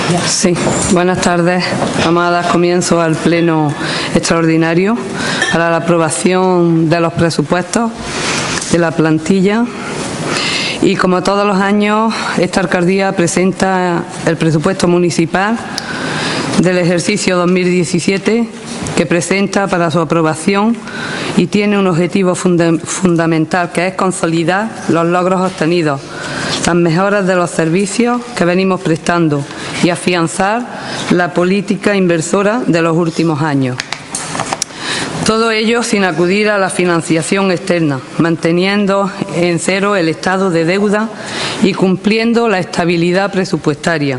Sí, buenas tardes. Vamos a dar comienzo al pleno extraordinario para la aprobación de los presupuestos de la plantilla. Y como todos los años, esta alcaldía presenta el presupuesto municipal del ejercicio 2017 que presenta para su aprobación y tiene un objetivo fundamental, que es consolidar los logros obtenidos, las mejoras de los servicios que venimos prestando y afianzar la política inversora de los últimos años. Todo ello sin acudir a la financiación externa, manteniendo en cero el estado de deuda y cumpliendo la estabilidad presupuestaria.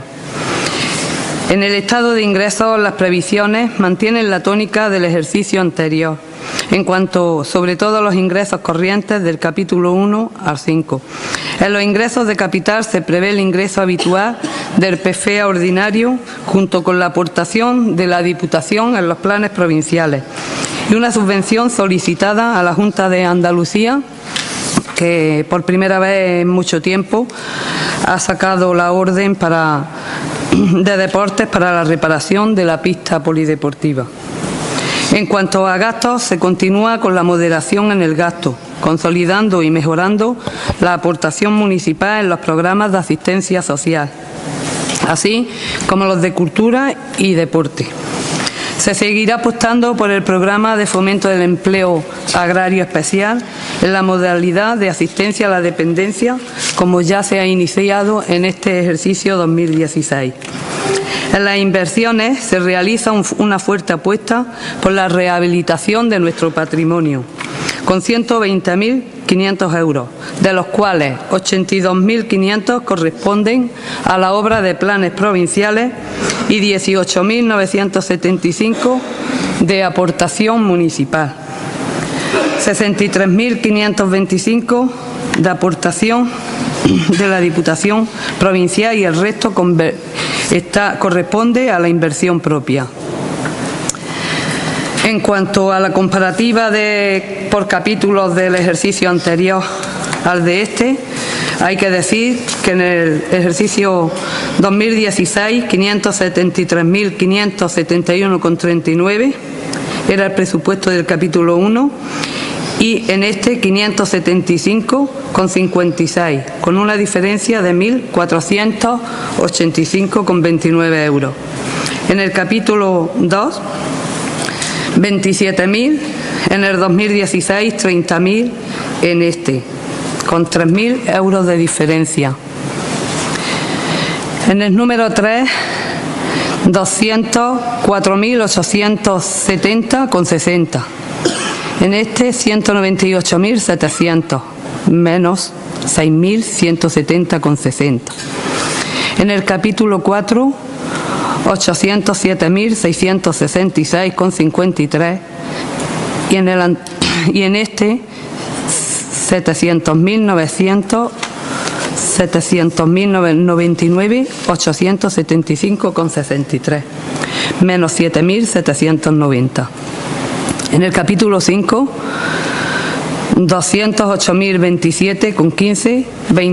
En el estado de ingresos, las previsiones mantienen la tónica del ejercicio anterior, en cuanto sobre todo a los ingresos corrientes del capítulo 1 al 5. En los ingresos de capital se prevé el ingreso habitual del PFEA ordinario, junto con la aportación de la Diputación en los planes provinciales, y una subvención solicitada a la Junta de Andalucía, que por primera vez en mucho tiempo ha sacado la orden de deportes para la reparación de la pista polideportiva. En cuanto a gastos, se continúa con la moderación en el gasto, consolidando y mejorando la aportación municipal en los programas de asistencia social, así como los de cultura y deporte. Se seguirá apostando por el programa de fomento del empleo agrario especial en la modalidad de asistencia a la dependencia, como ya se ha iniciado en este ejercicio 2016. En las inversiones se realiza una fuerte apuesta por la rehabilitación de nuestro patrimonio, con 120.500 euros, de los cuales 82.500 corresponden a la obra de planes provinciales y 18.975 de aportación municipal, 63.525 de aportación de la Diputación Provincial y el resto corresponde a la inversión propia. En cuanto a la comparativa por capítulos del ejercicio anterior al de este, hay que decir que en el ejercicio 2016, 573.571,39 era el presupuesto del capítulo 1 y en este 575,56, con una diferencia de 1.485,29 euros. En el capítulo 2, 27.000, en el 2016, 30.000 en este, con 3.000 euros de diferencia. En el número 3, 204.870,60. En este, 198.700, menos 6.170,60. En el capítulo 4, 807.666,53 y en este 700.099,875,63, menos 7.790. En el capítulo 5, 208.027,15,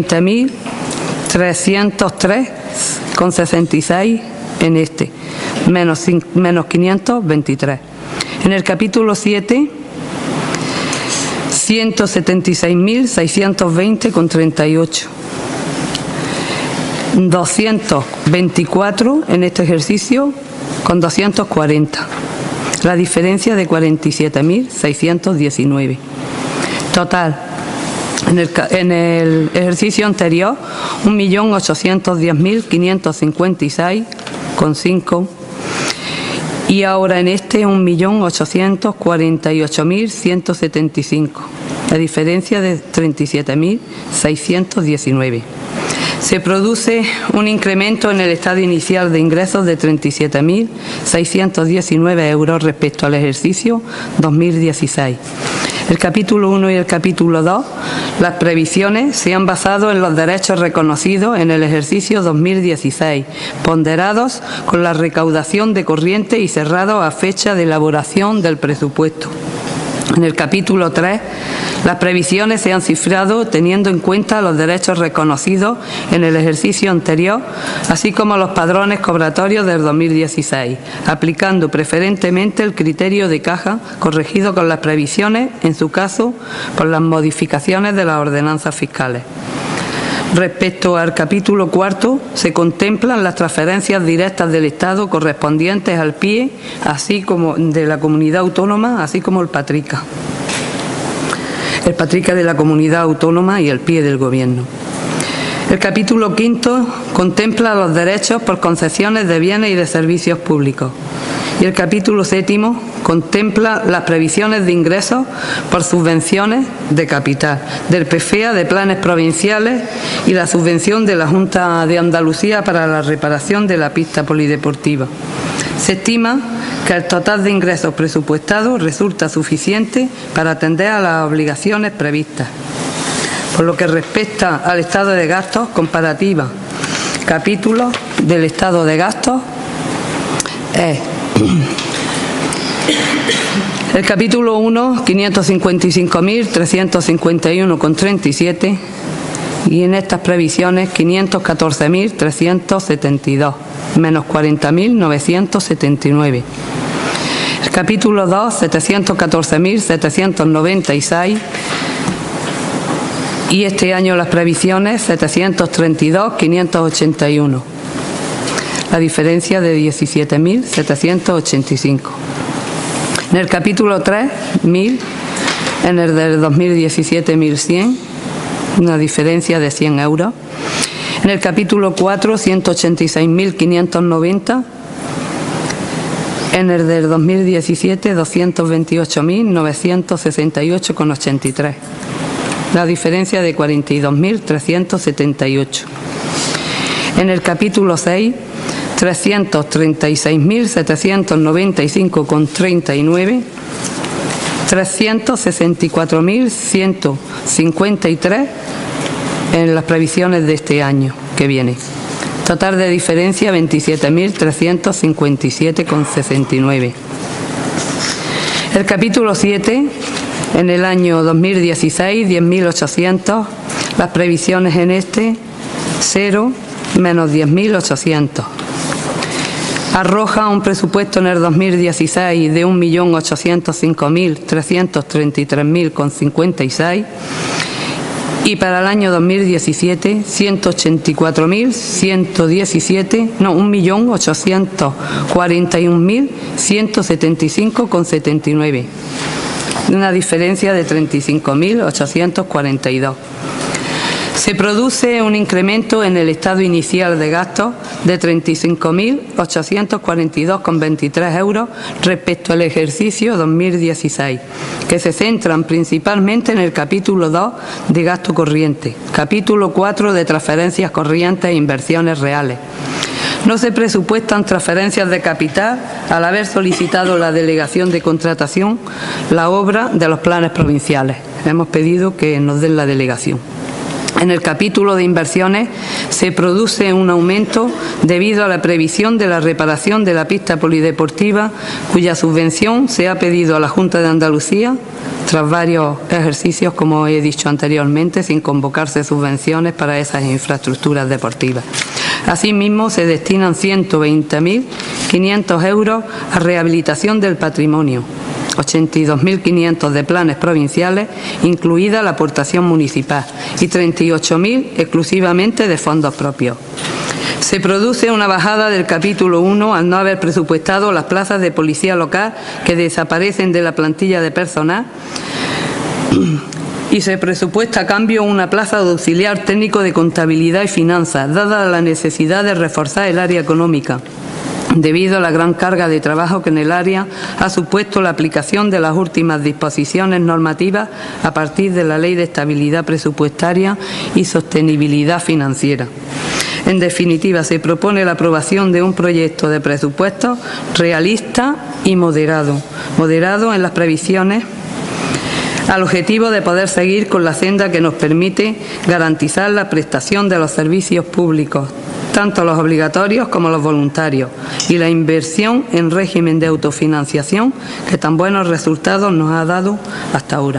20.303,66 en este, menos 523. En el capítulo 7, 176.620,38. 224 en este ejercicio con 240. La diferencia de 47.619. Total, en el ejercicio anterior, 1.810.556,5 y ahora en este 1.848.175. La diferencia de 37.619. Se produce un incremento en el estado inicial de ingresos de 37.619 euros respecto al ejercicio 2016. El capítulo 1 y el capítulo 2, las previsiones se han basado en los derechos reconocidos en el ejercicio 2016, ponderados con la recaudación de corriente y cerrados a fecha de elaboración del presupuesto. En el capítulo 3, las previsiones se han cifrado teniendo en cuenta los derechos reconocidos en el ejercicio anterior, así como los padrones cobratorios del 2016, aplicando preferentemente el criterio de caja corregido con las previsiones, en su caso, por las modificaciones de las ordenanzas fiscales. Respecto al capítulo 4, se contemplan las transferencias directas del Estado correspondientes al PIE, así como de la comunidad autónoma, así como el PATRICA. El PATRICA de la comunidad autónoma y el PIE del Gobierno. El capítulo 5 contempla los derechos por concesiones de bienes y de servicios públicos. Y el capítulo 7 contempla las previsiones de ingresos por subvenciones de capital, del PFEA de planes provinciales y la subvención de la Junta de Andalucía para la reparación de la pista polideportiva. Se estima que el total de ingresos presupuestados resulta suficiente para atender a las obligaciones previstas. Por lo que respecta al estado de gastos, comparativa, capítulo del estado de gastos es el capítulo 1, 555.351,37 y en estas previsiones 514.372, menos 40.979. El capítulo 2, 714.796 y este año las previsiones 732.581. La diferencia de 17.785. En el capítulo 3, 1.000, en el del 2017, 1.100, una diferencia de 100 euros. En el capítulo 4, 186.590, en el del 2017, 228.968,83. La diferencia de 42.378. En el capítulo 6, 336.795,39, 364.153 en las previsiones de este año que viene. Total de diferencia 27.357,69. El capítulo 7, en el año 2016, 10.800, las previsiones en este, 0, menos 10.800. Arroja un presupuesto en el 2016 de 1.805.333.056 y para el año 2017 1.841.175,79, una diferencia de 35.842. Se produce un incremento en el estado inicial de gastos de 35.842,23 euros respecto al ejercicio 2016, que se centran principalmente en el capítulo 2 de gasto corriente, capítulo 4 de transferencias corrientes e inversiones reales. No se presupuestan transferencias de capital al haber solicitado la delegación de contratación la obra de los planes provinciales. Hemos pedido que nos den la delegación. En el capítulo de inversiones se produce un aumento debido a la previsión de la reparación de la pista polideportiva, cuya subvención se ha pedido a la Junta de Andalucía tras varios ejercicios, como he dicho anteriormente, sin convocarse subvenciones para esas infraestructuras deportivas. Asimismo, se destinan 120.500 euros a rehabilitación del patrimonio, 82.500 de planes provinciales, incluida la aportación municipal, y 38.000 exclusivamente de fondos propios. Se produce una bajada del capítulo 1 al no haber presupuestado las plazas de policía local que desaparecen de la plantilla de personal y se presupuesta a cambio una plaza de auxiliar técnico de contabilidad y finanzas, dada la necesidad de reforzar el área económica, debido a la gran carga de trabajo que en el área ha supuesto la aplicación de las últimas disposiciones normativas a partir de la Ley de Estabilidad Presupuestaria y Sostenibilidad Financiera. En definitiva, se propone la aprobación de un proyecto de presupuestos realista y moderado en las previsiones, al objetivo de poder seguir con la senda que nos permite garantizar la prestación de los servicios públicos, tanto los obligatorios como los voluntarios, y la inversión en régimen de autofinanciación que tan buenos resultados nos ha dado hasta ahora.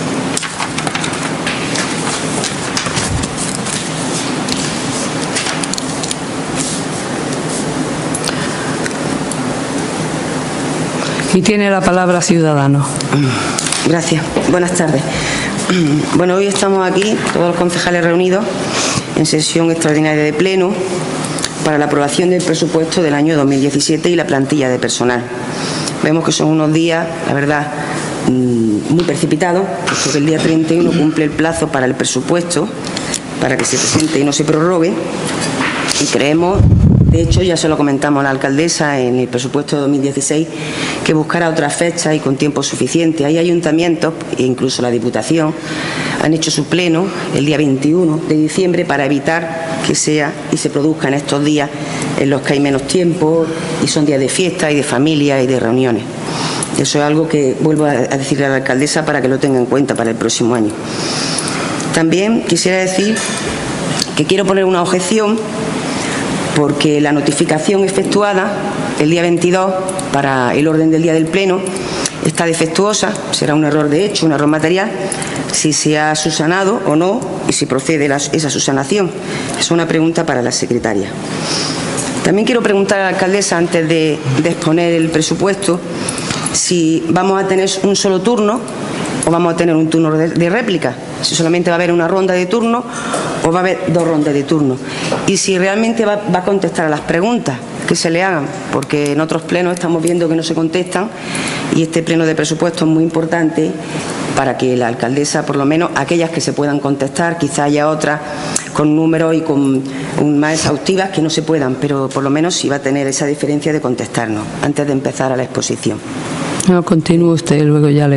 Y tiene la palabra Ciudadanos. Gracias. Buenas tardes. Bueno, hoy estamos aquí, todos los concejales reunidos, en sesión extraordinaria de pleno para la aprobación del presupuesto del año 2017 y la plantilla de personal. Vemos que son unos días, la verdad, muy precipitados, puesto que el día 31 cumple el plazo para el presupuesto, para que se presente y no se prorrogue, y creemos, de hecho ya se lo comentamos a la alcaldesa en el presupuesto de 2016, que buscara otra fecha y con tiempo suficiente. Hay ayuntamientos, e incluso la Diputación, han hecho su pleno el día 21 de diciembre para evitar que sea y se produzca en estos días en los que hay menos tiempo y son días de fiesta y de familia y de reuniones. Eso es algo que vuelvo a decirle a la alcaldesa para que lo tenga en cuenta para el próximo año. También quisiera decir que quiero poner una objeción porque la notificación efectuada el día 22 para el orden del día del pleno está defectuosa, será un error de hecho, un error material, si se ha subsanado o no y si procede esa subsanación. Es una pregunta para la secretaria. También quiero preguntar a la alcaldesa, antes de exponer el presupuesto, si vamos a tener un solo turno o vamos a tener un turno de réplica, si solamente va a haber una ronda de turno o va a haber dos rondas de turno, y si realmente va a contestar a las preguntas que se le hagan, porque en otros plenos estamos viendo que no se contestan y este pleno de presupuesto es muy importante para que la alcaldesa, por lo menos aquellas que se puedan contestar, quizá haya otras con números y con más exhaustivas que no se puedan, pero por lo menos sí va a tener esa diferencia de contestarnos antes de empezar a la exposición. No, continúe usted, luego ya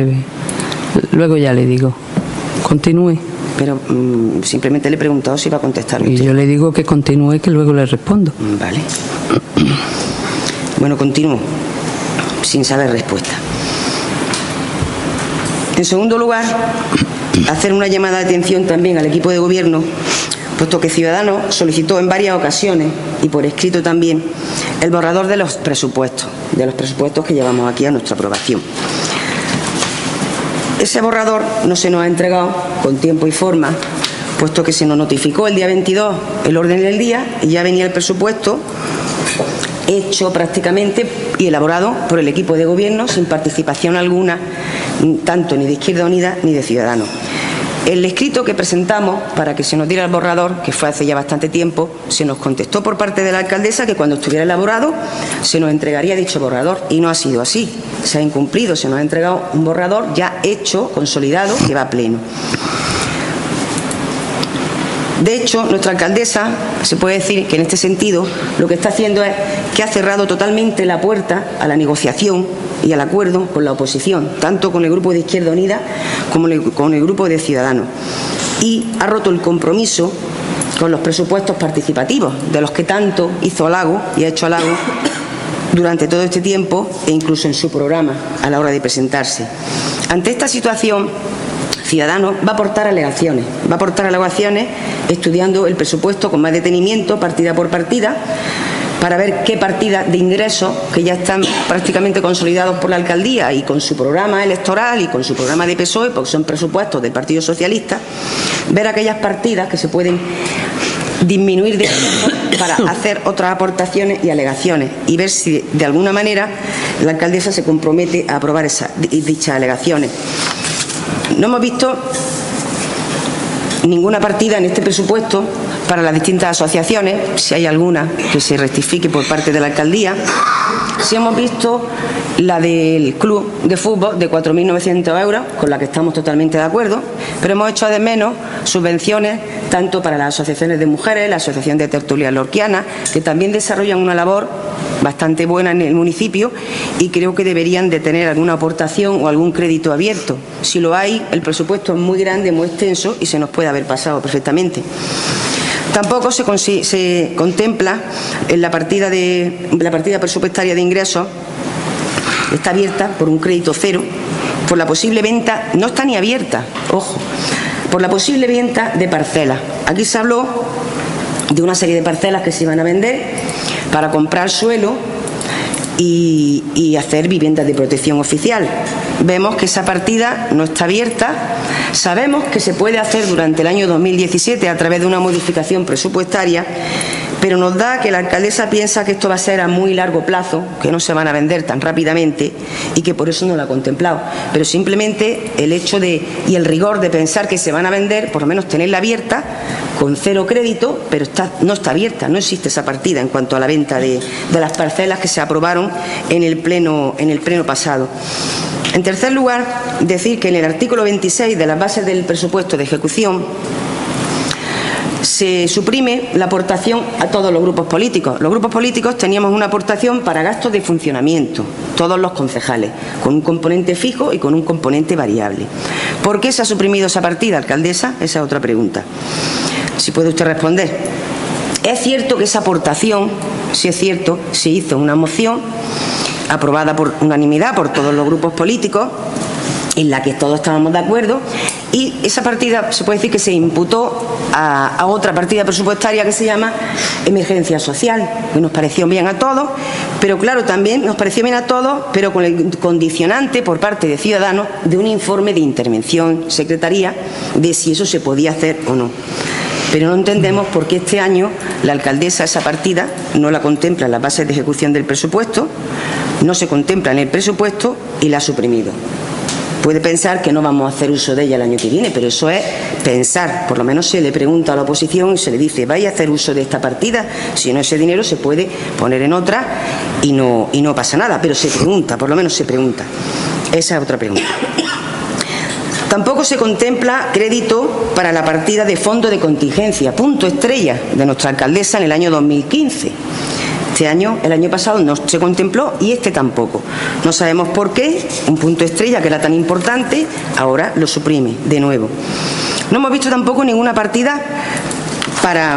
le digo. Continúe. Pero simplemente le he preguntado si va a contestar usted. Y yo le digo que continúe, que luego le respondo. Vale. Bueno, continúo, sin saber respuesta. En segundo lugar, hacer una llamada de atención también al equipo de gobierno, puesto que Ciudadanos solicitó en varias ocasiones, y por escrito también, el borrador de los presupuestos que llevamos aquí a nuestra aprobación. Ese borrador no se nos ha entregado con tiempo y forma, puesto que se nos notificó el día 22 el orden del día y ya venía el presupuesto hecho prácticamente y elaborado por el equipo de gobierno sin participación alguna, tanto ni de Izquierda Unida ni de Ciudadanos. El escrito que presentamos para que se nos diera el borrador, que fue hace ya bastante tiempo, se nos contestó por parte de la alcaldesa que cuando estuviera elaborado se nos entregaría dicho borrador, y no ha sido así. Se ha incumplido, se nos ha entregado un borrador ya hecho, consolidado, que va a pleno. De hecho, nuestra alcaldesa, se puede decir que en este sentido, lo que está haciendo es que ha cerrado totalmente la puerta a la negociación y al acuerdo con la oposición, tanto con el grupo de Izquierda Unida como con el grupo de Ciudadanos. Y ha roto el compromiso con los presupuestos participativos, de los que tanto hizo halago y ha hecho halago durante todo este tiempo e incluso en su programa a la hora de presentarse. Ante esta situación, Ciudadanos va a aportar alegaciones, estudiando el presupuesto con más detenimiento, partida por partida, para ver qué partidas de ingresos, que ya están prácticamente consolidados por la alcaldía y con su programa electoral y con su programa de PSOE, porque son presupuestos del Partido Socialista, ver aquellas partidas que se pueden disminuir de para hacer otras aportaciones y alegaciones y ver si de alguna manera la alcaldesa se compromete a aprobar dichas alegaciones. No hemos visto ninguna partida en este presupuesto para las distintas asociaciones, si hay alguna que se rectifique por parte de la alcaldía. Sí hemos visto la del club de fútbol de 4.900 euros, con la que estamos totalmente de acuerdo, pero hemos hecho de menos subvenciones tanto para las asociaciones de mujeres, la Asociación de Tertulias Lorquianas, que también desarrollan una labor bastante buena en el municipio y creo que deberían de tener alguna aportación o algún crédito abierto. Si lo hay, el presupuesto es muy grande, muy extenso y se nos puede haber pasado perfectamente. Tampoco se contempla en la partida presupuestaria de ingresos, está abierta por un crédito cero, por la posible venta, no está ni abierta, ojo, por la posible venta de parcelas. Aquí se habló de una serie de parcelas que se iban a vender para comprar suelo y hacer viviendas de protección oficial. Vemos que esa partida no está abierta. Sabemos que se puede hacer durante el año 2017 a través de una modificación presupuestaria, pero nos da que la alcaldesa piensa que esto va a ser a muy largo plazo, que no se van a vender tan rápidamente y que por eso no lo ha contemplado. Pero simplemente el hecho y el rigor de pensar que se van a vender, por lo menos tenerla abierta, con cero crédito, pero no está abierta, no existe esa partida en cuanto a la venta de las parcelas que se aprobaron en el pleno pasado. En tercer lugar, decir que en el artículo 26 de las bases del presupuesto de ejecución se suprime la aportación a todos los grupos políticos. Los grupos políticos teníamos una aportación para gastos de funcionamiento, todos los concejales, con un componente fijo y con un componente variable. ¿Por qué se ha suprimido esa partida, alcaldesa? Esa es otra pregunta. Si puede usted responder. Es cierto que esa aportación, sí es cierto, se hizo una moción aprobada por unanimidad por todos los grupos políticos, en la que todos estábamos de acuerdo, y esa partida se puede decir que se imputó a otra partida presupuestaria que se llama emergencia social, que nos pareció bien a todos, pero claro, también nos pareció bien a todos, pero con el condicionante por parte de Ciudadanos de un informe de intervención secretaría de si eso se podía hacer o no. Pero no entendemos por qué este año la alcaldesa esa partida no la contempla en las bases de ejecución del presupuesto, no se contempla en el presupuesto y la ha suprimido. Puede pensar que no vamos a hacer uso de ella el año que viene, pero eso es pensar. Por lo menos se le pregunta a la oposición y se le dice, ¿vais a hacer uso de esta partida? Si no, ese dinero se puede poner en otra y no pasa nada, pero se pregunta, por lo menos se pregunta. Esa es otra pregunta. Tampoco se contempla crédito para la partida de fondo de contingencia, punto estrella de nuestra alcaldesa en el año 2015. Este año, el año pasado no se contempló y este tampoco. No sabemos por qué, un punto estrella que era tan importante, ahora lo suprime de nuevo. No hemos visto tampoco ninguna partida para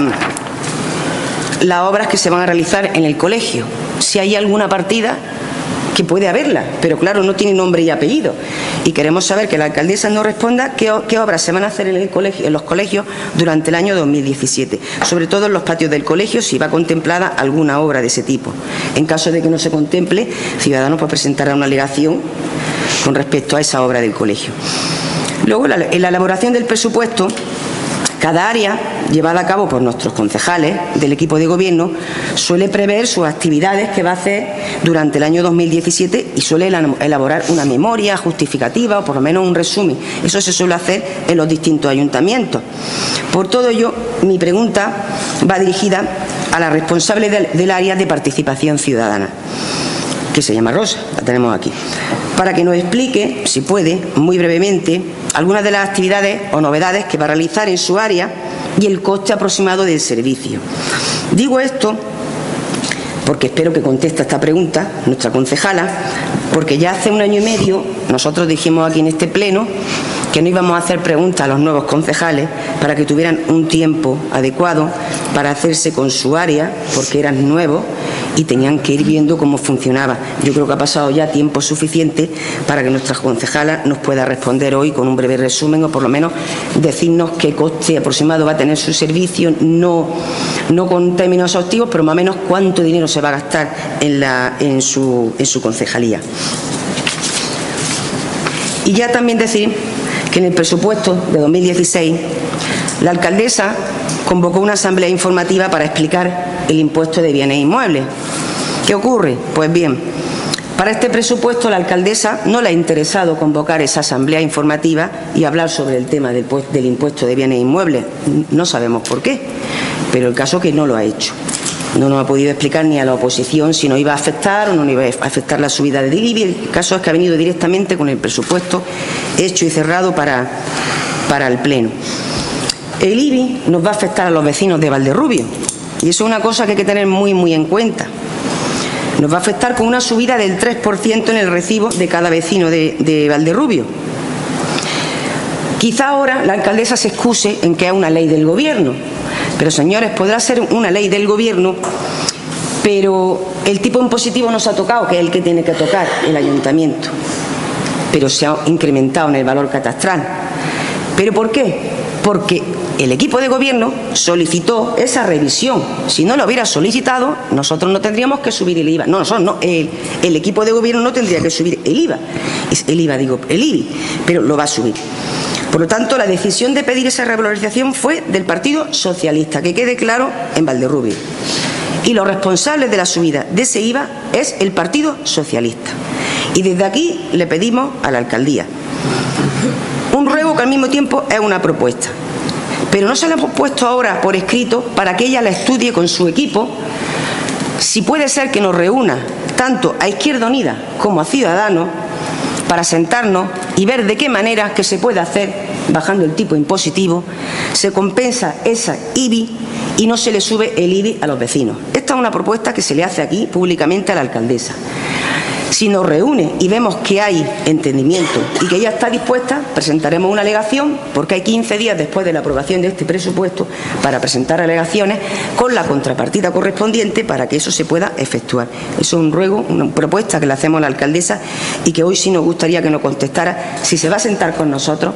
las obras que se van a realizar en el colegio. Si hay alguna partida, que puede haberla, pero claro, no tiene nombre y apellido. Y queremos saber que la alcaldesa nos responda qué obras se van a hacer en los colegios durante el año 2017. Sobre todo en los patios del colegio, si va contemplada alguna obra de ese tipo. En caso de que no se contemple, Ciudadanos presentará una alegación con respecto a esa obra del colegio. Luego, en la elaboración del presupuesto, cada área, llevada a cabo por nuestros concejales del equipo de gobierno, suele prever sus actividades que va a hacer durante el año 2017 y suele elaborar una memoria justificativa o por lo menos un resumen. Eso se suele hacer en los distintos ayuntamientos. Por todo ello, mi pregunta va dirigida a la responsable del área de participación ciudadana, que se llama Rosa, la tenemos aquí, para que nos explique, si puede, muy brevemente, algunas de las actividades o novedades que va a realizar en su área y el coste aproximado del servicio. Digo esto porque espero que conteste a esta pregunta nuestra concejala, porque ya hace un año y medio nosotros dijimos aquí en este pleno que no íbamos a hacer preguntas a los nuevos concejales para que tuvieran un tiempo adecuado para hacerse con su área, porque eran nuevos y tenían que ir viendo cómo funcionaba. Yo creo que ha pasado ya tiempo suficiente para que nuestra concejala nos pueda responder hoy con un breve resumen o por lo menos decirnos qué coste aproximado va a tener su servicio, no con términos exhaustivos, pero más o menos cuánto dinero se va a gastar en su concejalía. Y ya también decir que en el presupuesto de 2016 la alcaldesa convocó una asamblea informativa para explicar el impuesto de bienes inmuebles. ¿Qué ocurre? Pues bien, para este presupuesto la alcaldesa no le ha interesado convocar esa asamblea informativa y hablar sobre el tema del impuesto de bienes inmuebles. No sabemos por qué, pero el caso es que no lo ha hecho. No nos ha podido explicar ni a la oposición si nos iba a afectar o no nos iba a afectar la subida del IBI. El caso es que ha venido directamente con el presupuesto hecho y cerrado para el Pleno. El IBI nos va a afectar a los vecinos de Valderrubio y eso es una cosa que hay que tener muy en cuenta. Nos va a afectar con una subida del 3% en el recibo de cada vecino de Valderrubio. Quizá ahora la alcaldesa se excuse en que es una ley del gobierno, pero señores, podrá ser una ley del gobierno, pero el tipo impositivo nos ha tocado, que es el que tiene que tocar el ayuntamiento, pero se ha incrementado en el valor catastral. ¿Pero por qué? porque el equipo de gobierno solicitó esa revisión. Si no lo hubiera solicitado, nosotros no tendríamos que subir el IVA. No, nosotros no, el equipo de gobierno no tendría que subir el IVA. El IBI, pero lo va a subir. Por lo tanto, la decisión de pedir esa revalorización fue del Partido Socialista, que quede claro en Valderrubio. Y los responsables de la subida de ese IVA es el Partido Socialista. Y desde aquí le pedimos a la alcaldía un ruego que al mismo tiempo es una propuesta. Pero no se la hemos puesto ahora por escrito para que ella la estudie con su equipo. Si puede ser que nos reúna tanto a Izquierda Unida como a Ciudadanos para sentarnos y ver de qué manera que se puede hacer, bajando el tipo impositivo, se compensa esa IBI y no se le sube el IBI a los vecinos. Esta es una propuesta que se le hace aquí públicamente a la alcaldesa. Si nos reúne y vemos que hay entendimiento y que ella está dispuesta, presentaremos una alegación, porque hay 15 días después de la aprobación de este presupuesto para presentar alegaciones con la contrapartida correspondiente para que eso se pueda efectuar. Eso es un ruego, una propuesta que le hacemos a la alcaldesa y que hoy sí nos gustaría que nos contestara si se va a sentar con nosotros,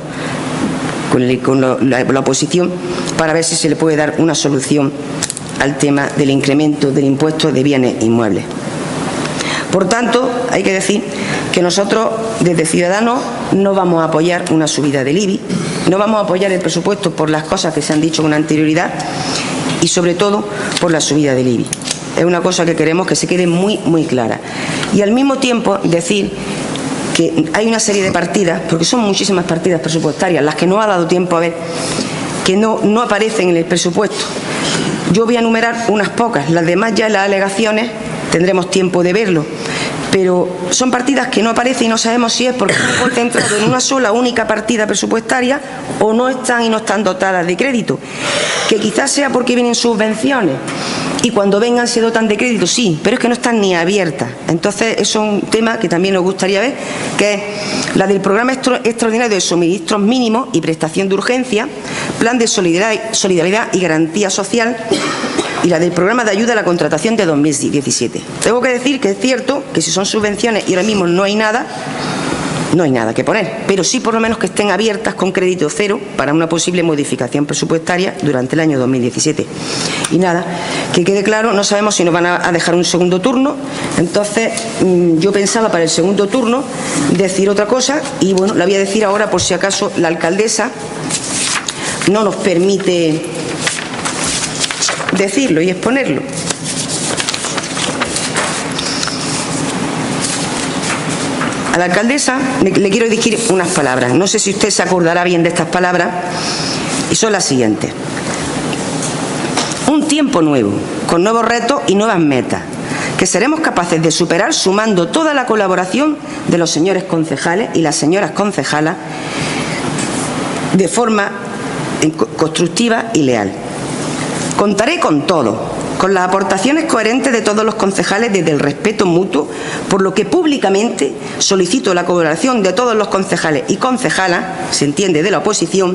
con la oposición, para ver si se le puede dar una solución al tema del incremento del impuesto de bienes inmuebles. Por tanto, hay que decir que nosotros, desde Ciudadanos, no vamos a apoyar una subida del IBI, no vamos a apoyar el presupuesto por las cosas que se han dicho con anterioridad y, sobre todo, por la subida del IBI. Es una cosa que queremos que se quede muy, muy clara. Y, al mismo tiempo, decir que hay una serie de partidas, porque son muchísimas partidas presupuestarias, las que no ha dado tiempo a ver, que no aparecen en el presupuesto. Yo voy a enumerar unas pocas, las demás ya en las alegaciones tendremos tiempo de verlo, pero son partidas que no aparecen y no sabemos si es porque están concentradas en una sola única partida presupuestaria o no están y no están dotadas de crédito, que quizás sea porque vienen subvenciones y cuando vengan se dotan de crédito, sí, pero es que no están ni abiertas. Entonces, eso es un tema que también nos gustaría ver, que es la del Programa Extraordinario de Suministros Mínimos y Prestación de Urgencia, Plan de Solidaridad y Garantía Social, y la del Programa de Ayuda a la Contratación de 2017. Tengo que decir que es cierto que si son subvenciones y ahora mismo no hay nada que poner, pero sí por lo menos que estén abiertas con crédito cero para una posible modificación presupuestaria durante el año 2017. Y nada, que quede claro, no sabemos si nos van a dejar un segundo turno, entonces yo pensaba para el segundo turno decir otra cosa y bueno, la voy a decir ahora por si acaso la alcaldesa no nos permite decirlo y exponerlo. A la alcaldesa le quiero dirigir unas palabras. No sé si usted se acordará bien de estas palabras y son las siguientes. Un tiempo nuevo, con nuevos retos y nuevas metas, que seremos capaces de superar sumando toda la colaboración de los señores concejales y las señoras concejalas de forma constructiva y leal. Contaré con todo, con las aportaciones coherentes de todos los concejales desde el respeto mutuo, por lo que públicamente solicito la colaboración de todos los concejales y concejalas, se entiende de la oposición,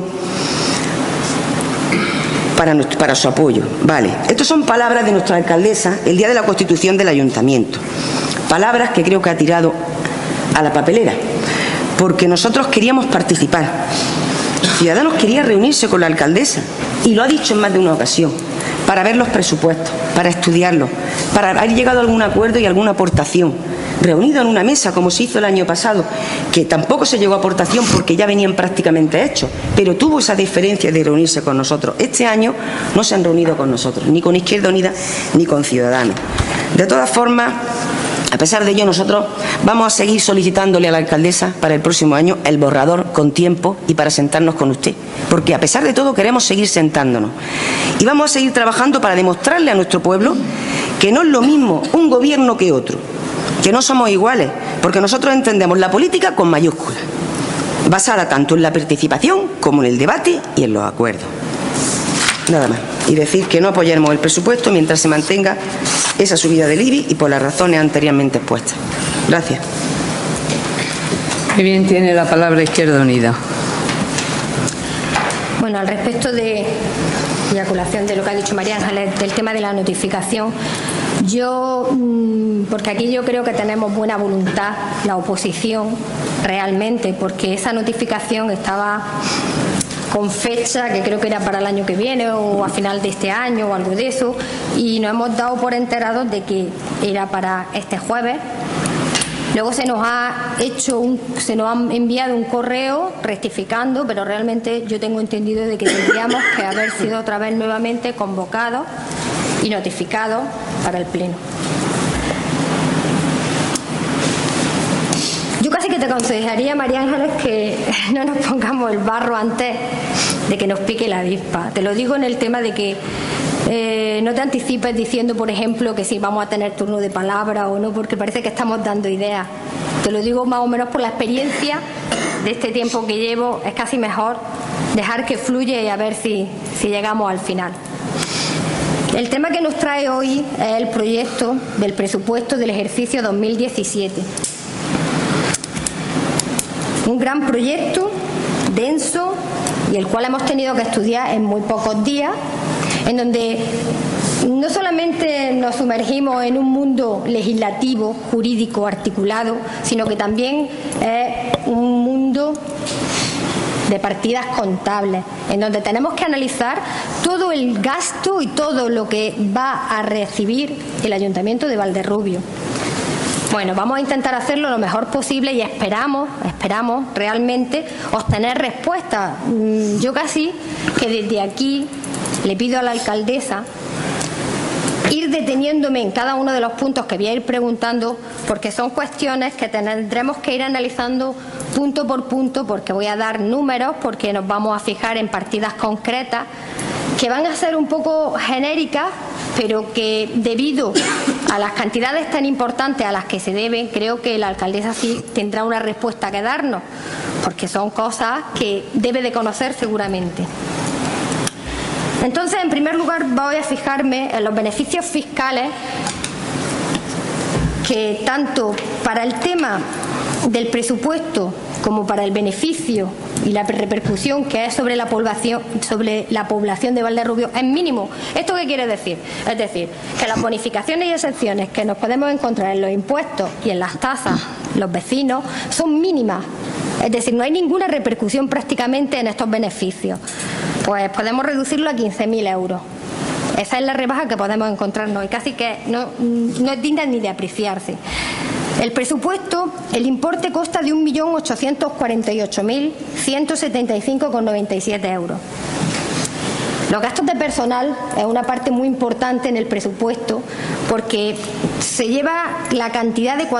para su apoyo. Vale. Estas son palabras de nuestra alcaldesa el día de la constitución del ayuntamiento. Palabras que creo que ha tirado a la papelera, porque nosotros queríamos participar. Ciudadanos quería reunirse con la alcaldesa y lo ha dicho en más de una ocasión, para ver los presupuestos, para estudiarlos, para haber llegado a algún acuerdo y alguna aportación. Reunido en una mesa, como se hizo el año pasado, que tampoco se llegó a aportación porque ya venían prácticamente hechos, pero tuvo esa diferencia de reunirse con nosotros. Este año no se han reunido con nosotros, ni con Izquierda Unida ni con Ciudadanos. De todas formas, a pesar de ello, nosotros vamos a seguir solicitándole a la alcaldesa para el próximo año el borrador con tiempo y para sentarnos con usted, porque a pesar de todo queremos seguir sentándonos y vamos a seguir trabajando para demostrarle a nuestro pueblo que no es lo mismo un gobierno que otro, que no somos iguales, porque nosotros entendemos la política con mayúsculas, basada tanto en la participación como en el debate y en los acuerdos. Nada más. Y decir que no apoyaremos el presupuesto mientras se mantenga esa subida del IBI y por las razones anteriormente expuestas. Gracias. Muy bien, tiene la palabra Izquierda Unida. Bueno, al respecto de y a colación de lo que ha dicho María Ángeles del tema de la notificación, yo, porque aquí yo creo que tenemos buena voluntad, la oposición, realmente, porque esa notificación estaba con fecha que creo que era para el año que viene o a final de este año o algo de eso, y nos hemos dado por enterados de que era para este jueves. Luego se nos ha enviado un correo rectificando, pero realmente yo tengo entendido de que tendríamos que haber sido otra vez nuevamente convocados y notificados para el pleno. Yo casi que te aconsejaría, María Ángeles, que no nos pongamos el barro antes de que nos pique la avispa. Te lo digo en el tema de que no te anticipes diciendo, por ejemplo, que si vamos a tener turno de palabra o no, porque parece que estamos dando ideas. Te lo digo más o menos por la experiencia de este tiempo que llevo. Es casi mejor dejar que fluya y a ver si llegamos al final. El tema que nos trae hoy es el proyecto del presupuesto del ejercicio 2017. Un gran proyecto, denso, y el cual hemos tenido que estudiar en muy pocos días, en donde no solamente nos sumergimos en un mundo legislativo, jurídico, articulado, sino que también es un mundo de partidas contables, en donde tenemos que analizar todo el gasto y todo lo que va a recibir el Ayuntamiento de Valderrubio. Bueno, vamos a intentar hacerlo lo mejor posible y esperamos realmente obtener respuestas. Yo casi que desde aquí le pido a la alcaldesa ir deteniéndome en cada uno de los puntos que voy a ir preguntando, porque son cuestiones que tendremos que ir analizando punto por punto, porque voy a dar números, porque nos vamos a fijar en partidas concretas que van a ser un poco genéricas, pero que debido a las cantidades tan importantes a las que se deben, creo que la alcaldesa sí tendrá una respuesta que darnos, porque son cosas que debe de conocer seguramente. Entonces, en primer lugar, voy a fijarme en los beneficios fiscales que tanto para el tema del presupuesto como para el beneficio y la repercusión que es sobre la población de Valderrubio es mínimo. ¿Esto qué quiere decir? Es decir, que las bonificaciones y exenciones que nos podemos encontrar en los impuestos y en las tasas, los vecinos, son mínimas. Es decir, no hay ninguna repercusión prácticamente en estos beneficios. Pues podemos reducirlo a 15.000 euros. Esa es la rebaja que podemos encontrarnos y casi que no es digna ni de apreciarse. El presupuesto, el importe consta de 1.848.175,97 euros. Los gastos de personal es una parte muy importante en el presupuesto porque se lleva la cantidad de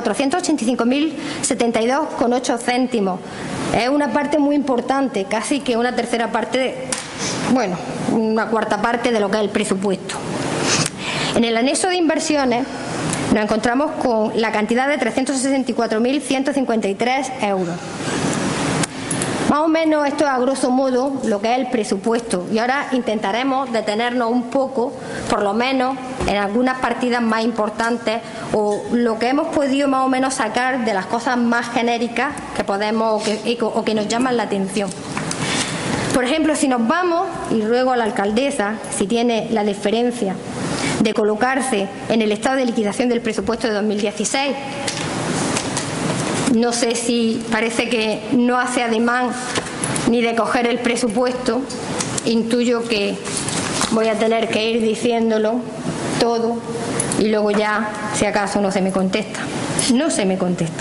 485.072,8 céntimos. Es una parte muy importante, casi que una tercera parte, una cuarta parte de lo que es el presupuesto. En el anexo de inversiones nos encontramos con la cantidad de 364.153 euros. Más o menos esto es a grosso modo lo que es el presupuesto y ahora intentaremos detenernos un poco, por lo menos en algunas partidas más importantes o lo que hemos podido más o menos sacar de las cosas más genéricas que podemos o que nos llaman la atención. Por ejemplo, si nos vamos, y ruego a la alcaldesa si tiene la deferencia de colocarse en el estado de liquidación del presupuesto de 2016, no sé si parece que no hace ademán ni de coger el presupuesto, intuyo que voy a tener que ir diciéndolo todo y luego ya, si acaso, no se me contesta. No se me contesta.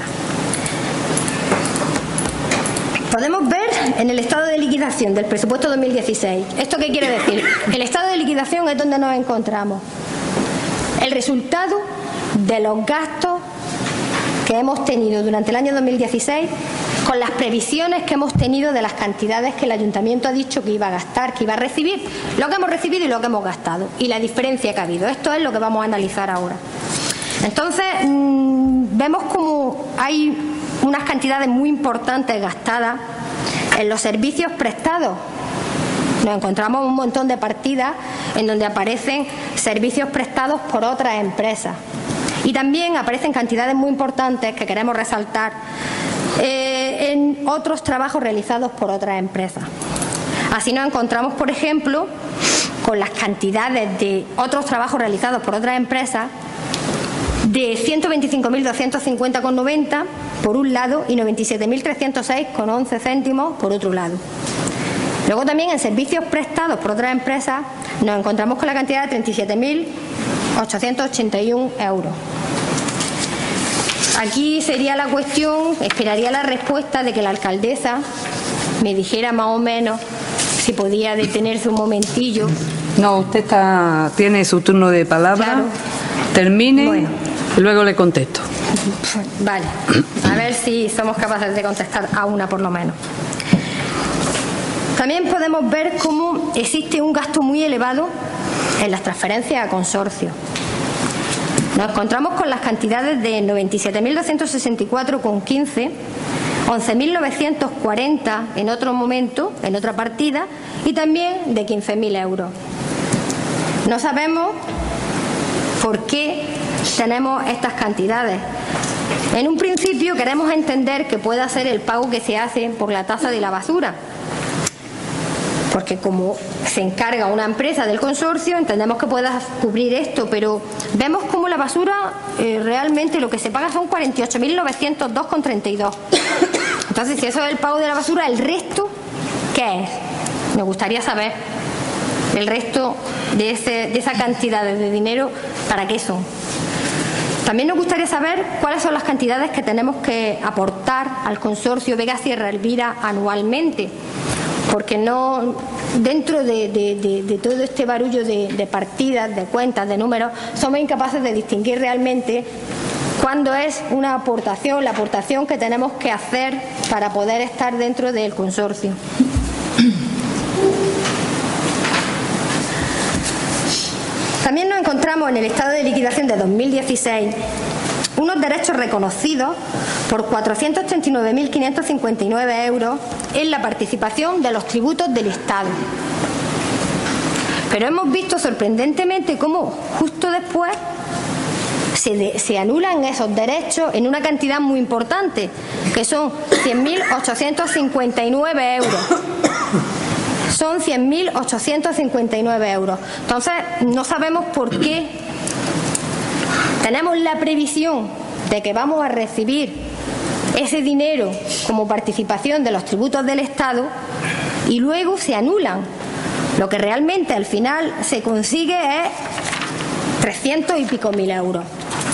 Podemos ver en el estado de liquidación del presupuesto 2016. ¿Esto qué quiere decir? El estado de liquidación es donde nos encontramos. El resultado de los gastos que hemos tenido durante el año 2016 con las previsiones que hemos tenido de las cantidades que el Ayuntamiento ha dicho que iba a gastar, que iba a recibir, lo que hemos recibido y lo que hemos gastado y la diferencia que ha habido. Esto es lo que vamos a analizar ahora. Entonces, vemos como hay unas cantidades muy importantes gastadas en los servicios prestados. Nos encontramos un montón de partidas en donde aparecen servicios prestados por otras empresas. Y también aparecen cantidades muy importantes que queremos resaltar en otros trabajos realizados por otras empresas. Así nos encontramos, por ejemplo, con las cantidades de otros trabajos realizados por otras empresas de 125.250,90 por un lado y 97.306,11 céntimos por otro lado. Luego también en servicios prestados por otras empresas nos encontramos con la cantidad de 37.881 euros. Aquí sería la cuestión, esperaría la respuesta de que la alcaldesa me dijera más o menos si podía detenerse un momentillo. No, usted tiene su turno de palabra. Claro. Termine, Bueno. Y luego le contesto. Vale, a ver si somos capaces de contestar a una por lo menos. También podemos ver cómo existe un gasto muy elevado en las transferencias a consorcios. Nos encontramos con las cantidades de 97.264,15, 11.940 en otro momento, en otra partida, y también de 15.000 euros. No sabemos por qué tenemos estas cantidades. En un principio queremos entender que pueda ser el pago que se hace por la tasa de la basura, porque como se encarga una empresa del consorcio, entendemos que pueda cubrir esto, pero vemos como la basura realmente lo que se paga son 48.902,32. Entonces, si eso es el pago de la basura, ¿el resto qué es? Me gustaría saber el resto de esa cantidad de dinero, ¿para qué son? También nos gustaría saber cuáles son las cantidades que tenemos que aportar al consorcio Vega Sierra Elvira anualmente, porque no, dentro de todo este barullo de partidas, de cuentas, de números, somos incapaces de distinguir realmente cuándo es una aportación, la aportación que tenemos que hacer para poder estar dentro del consorcio. También nos encontramos en el estado de liquidación de 2016 unos derechos reconocidos por 489.559 euros en la participación de los tributos del Estado. Pero hemos visto sorprendentemente cómo justo después se anulan esos derechos en una cantidad muy importante, que son 100.859 euros. Son 100.859 euros. Entonces, no sabemos por qué tenemos la previsión de que vamos a recibir ese dinero como participación de los tributos del Estado y luego se anulan. Lo que realmente al final se consigue es 300 y pico mil euros.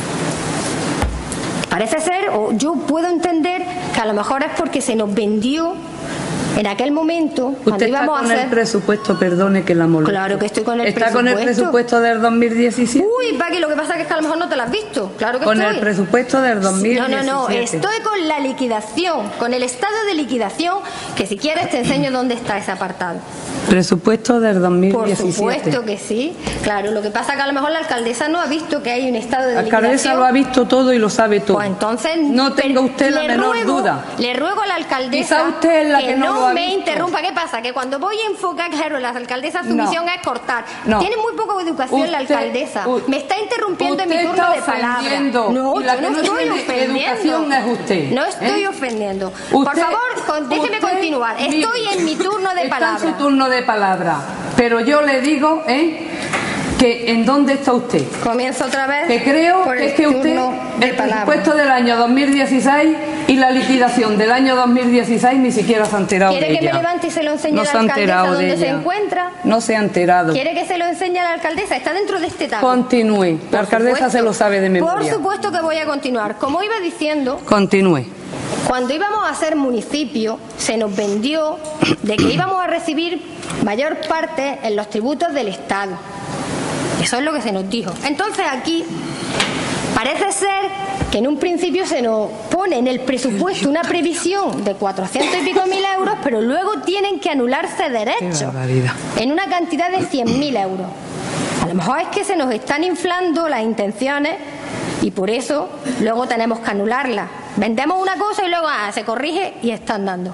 Parece ser, o yo puedo entender que a lo mejor es porque se nos vendió en aquel momento, cuando íbamos a hacer... ¿Usted está con el presupuesto, perdone que la moleste? Claro que estoy con el presupuesto. ¿Está con el presupuesto del 2017? Uy, Paqui, lo que pasa es que a lo mejor no te lo has visto. Claro que con estoy. El presupuesto del 2017. No, estoy con la liquidación, con el estado de liquidación, que si quieres te enseño dónde está ese apartado. Presupuesto del 2017. Por supuesto que sí. Claro, lo que pasa es que a lo mejor la alcaldesa no ha visto que hay un estado de liquidación. La alcaldesa lo ha visto todo y lo sabe todo. Pues entonces no tenga usted la menor duda. Le ruego a la alcaldesa quizá usted es la que no me visto. Interrumpa. ¿Qué pasa? Que cuando voy a enfocar, claro, la alcaldesa su misión es cortar. No. Tiene muy poca educación la alcaldesa. Me está interrumpiendo en mi turno de palabra. No, yo no estoy ofendiendo. Educación es usted. No estoy ofendiendo. Por favor, déjeme continuar. Estoy en mi turno de palabra. Está en su turno de palabra. Pero yo le digo, que ¿en dónde está usted? Comienzo otra vez. Que creo que es que usted, el presupuesto del año 2016 y la liquidación del año 2016 ni siquiera se ha enterado de ella. ¿Quiere que me levante y se lo enseñe a la alcaldesa dónde se encuentra? No se ha enterado. ¿Quiere que se lo enseñe a la alcaldesa? Está dentro de este tablo. Continúe. La alcaldesa se lo sabe de memoria. Por supuesto que voy a continuar. Como iba diciendo... Continúe. Cuando íbamos a ser municipio, se nos vendió de que íbamos a recibir mayor parte en los tributos del Estado. Eso es lo que se nos dijo. Entonces aquí parece ser que en un principio se nos pone en el presupuesto una previsión de 400 y pico mil euros, pero luego tienen que anularse derechos en una cantidad de 100.000 euros. A lo mejor es que se nos están inflando las intenciones y por eso luego tenemos que anularlas. Vendemos una cosa y luego se corrige y están dando.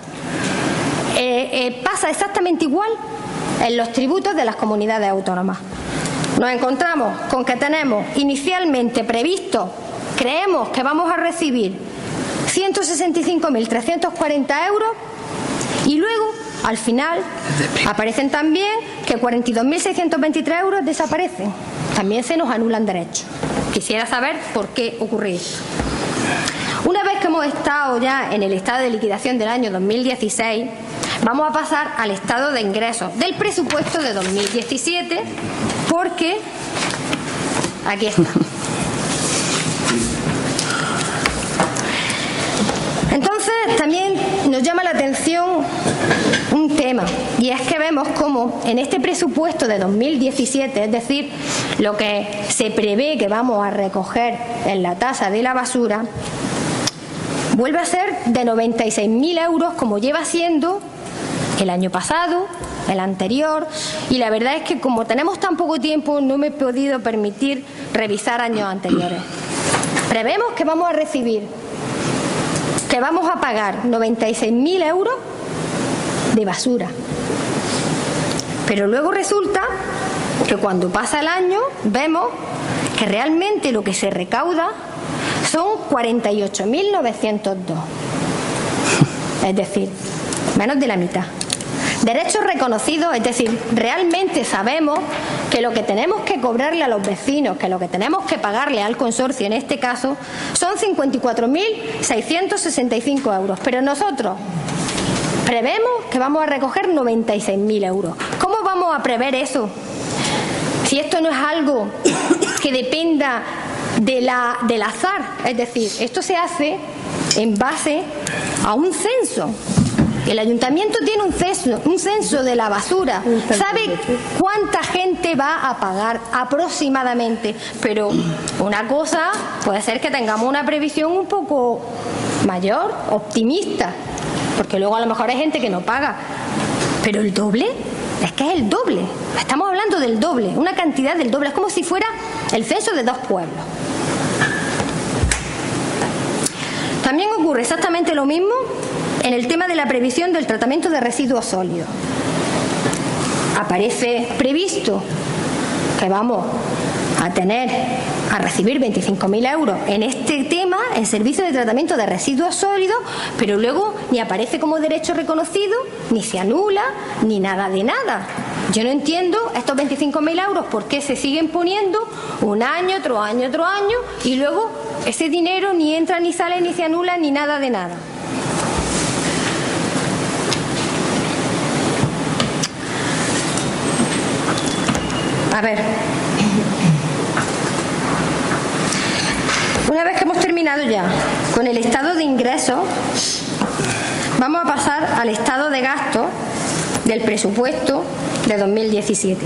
Pasa exactamente igual en los tributos de las comunidades autónomas. Nos encontramos con que tenemos inicialmente previsto, creemos que vamos a recibir 165.340 euros y luego al final aparecen también que 42.623 euros desaparecen. También se nos anulan derechos. Quisiera saber por qué ocurre esto. Una vez que hemos estado ya en el estado de liquidación del año 2016, Vamos a pasar al estado de ingresos del presupuesto de 2017, porque aquí está. Entonces, también nos llama la atención un tema, y es que vemos cómo en este presupuesto de 2017, es decir, lo que se prevé que vamos a recoger en la tasa de la basura, vuelve a ser de 96.000 euros, como lleva siendo el año pasado, el anterior, y la verdad es que como tenemos tan poco tiempo no me he podido permitir revisar años anteriores. Prevemos que vamos a recibir, que vamos a pagar 96.000 euros de basura. Pero luego resulta que cuando pasa el año vemos que realmente lo que se recauda son 48.902. Es decir, menos de la mitad. Derechos reconocidos, es decir, realmente sabemos que lo que tenemos que cobrarle a los vecinos, que lo que tenemos que pagarle al consorcio en este caso, son 54.665 euros. Pero nosotros prevemos que vamos a recoger 96.000 euros. ¿Cómo vamos a prever eso? Si esto no es algo que dependa del azar, es decir, esto se hace en base a un censo. El ayuntamiento tiene un censo de la basura, sabe cuánta gente va a pagar aproximadamente, pero una cosa puede ser que tengamos una previsión un poco mayor, optimista, porque luego a lo mejor hay gente que no paga, pero el doble, es que es el doble, estamos hablando del doble, una cantidad del doble, es como si fuera el censo de 2 pueblos. También ocurre exactamente lo mismo en el tema de la previsión del tratamiento de residuos sólidos. Aparece previsto que vamos a recibir 25.000 euros en este tema, en servicio de tratamiento de residuos sólidos, pero luego ni aparece como derecho reconocido, ni se anula, ni nada de nada. Yo no entiendo estos 25.000 euros por qué se siguen poniendo un año, otro año, otro año, y luego ese dinero ni entra, ni sale, ni se anula, ni nada de nada. A ver, una vez que hemos terminado ya con el estado de ingresos, vamos a pasar al estado de gasto del presupuesto de 2017.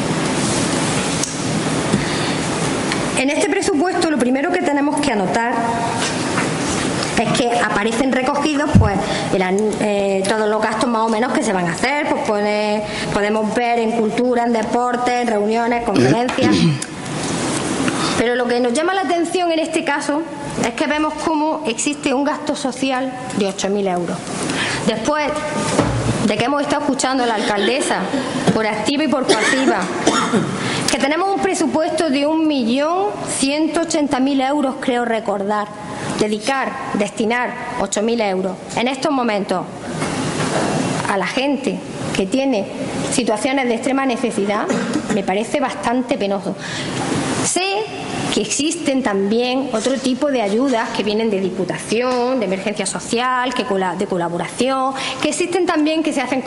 En este presupuesto lo primero que tenemos que anotar es que aparecen recogidos pues todos los gastos más o menos que se van a hacer, pues podemos ver en cultura, en deporte, en reuniones, conferencias. Pero lo que nos llama la atención en este caso es que vemos cómo existe un gasto social de 8.000 euros. Después de que hemos estado escuchando a la alcaldesa por activa y por pasiva, que tenemos un presupuesto de 1.180.000 euros, creo recordar, destinar 8.000 euros en estos momentos a la gente que tiene situaciones de extrema necesidad, me parece bastante penoso. Sé que existen también otro tipo de ayudas que vienen de Diputación, de emergencia social, de colaboración, que existen también, que se hacen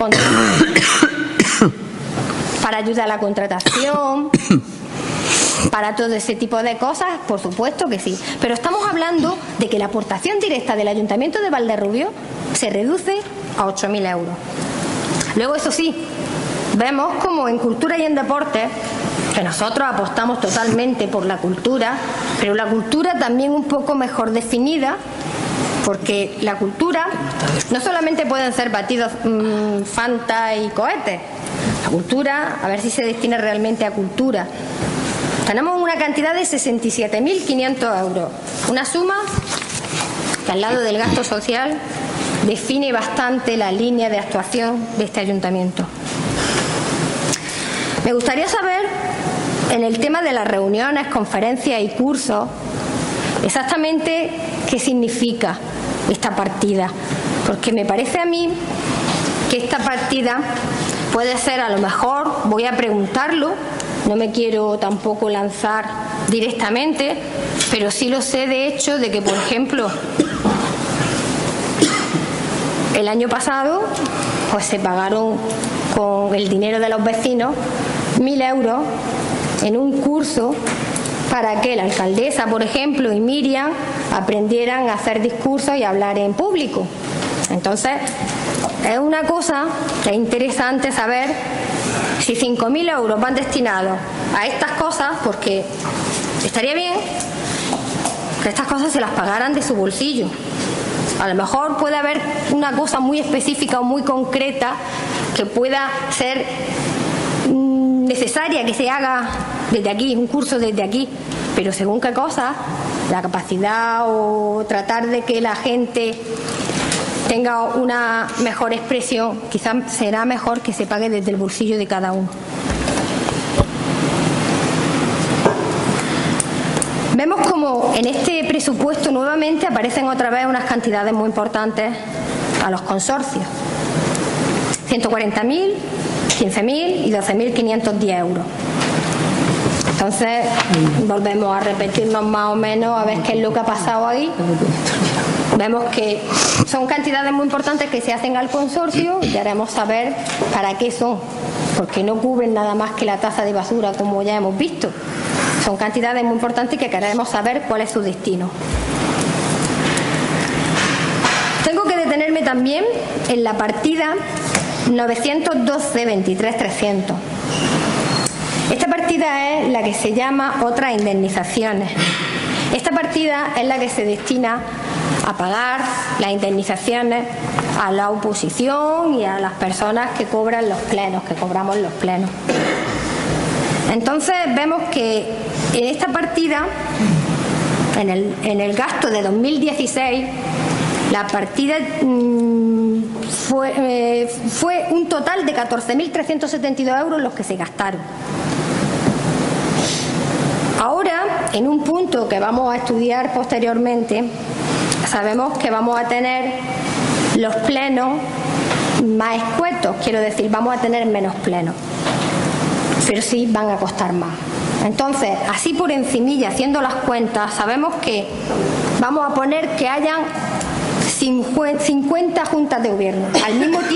para ayuda a la contratación, para todo ese tipo de cosas, por supuesto que sí. Pero estamos hablando de que la aportación directa del Ayuntamiento de Valderrubio se reduce a 8.000 euros. Luego, eso sí, vemos como en cultura y en deporte, que nosotros apostamos totalmente por la cultura, pero la cultura también un poco mejor definida, porque la cultura no solamente pueden ser batidos Fanta y cohetes. La cultura, a ver si se destina realmente a cultura. Tenemos una cantidad de 67.500 euros, una suma que al lado del gasto social define bastante la línea de actuación de este ayuntamiento. Me gustaría saber, en el tema de las reuniones, conferencias y cursos, exactamente qué significa esta partida, porque me parece a mí que esta partida puede ser, a lo mejor, voy a preguntarlo, no me quiero tampoco lanzar directamente, pero sí lo sé de hecho de que, por ejemplo, El año pasado pues se pagaron con el dinero de los vecinos 1.000 euros en un curso para que la alcaldesa, por ejemplo, y Miriam aprendieran a hacer discursos y a hablar en público. Entonces, es una cosa que es interesante saber si 5.000 euros van destinados a estas cosas, porque estaría bien que estas cosas se las pagaran de su bolsillo. A lo mejor puede haber una cosa muy específica o muy concreta que pueda ser necesaria que se haga desde aquí, un curso desde aquí, pero según qué cosa, la capacidad o tratar de que la gente tenga una mejor expresión, quizás será mejor que se pague desde el bolsillo de cada uno. Vemos como en este presupuesto nuevamente aparecen otra vez unas cantidades muy importantes a los consorcios. 140.000, 15.000 y 12.510 euros. Entonces volvemos a repetirnos más o menos a ver qué es lo que ha pasado ahí. Vemos que son cantidades muy importantes que se hacen al consorcio y haremos saber para qué son, porque no cubren nada más que la tasa de basura, como ya hemos visto. Son cantidades muy importantes que queremos saber cuál es su destino. Tengo que detenerme también en la partida 912.23.300. Esta partida es la que se llama otras indemnizaciones. Esta partida es la que se destina a pagar las indemnizaciones a la oposición y a las personas que cobran los plenos, que cobramos los plenos. Entonces vemos que en esta partida, en el gasto de 2016, la partida fue un total de 14.372 euros los que se gastaron. Ahora, en un punto que vamos a estudiar posteriormente, sabemos que vamos a tener los plenos más escuetos, quiero decir, vamos a tener menos plenos, pero sí van a costar más. Entonces, así por encimilla, haciendo las cuentas, sabemos que vamos a poner que hayan 50 juntas de gobierno. Al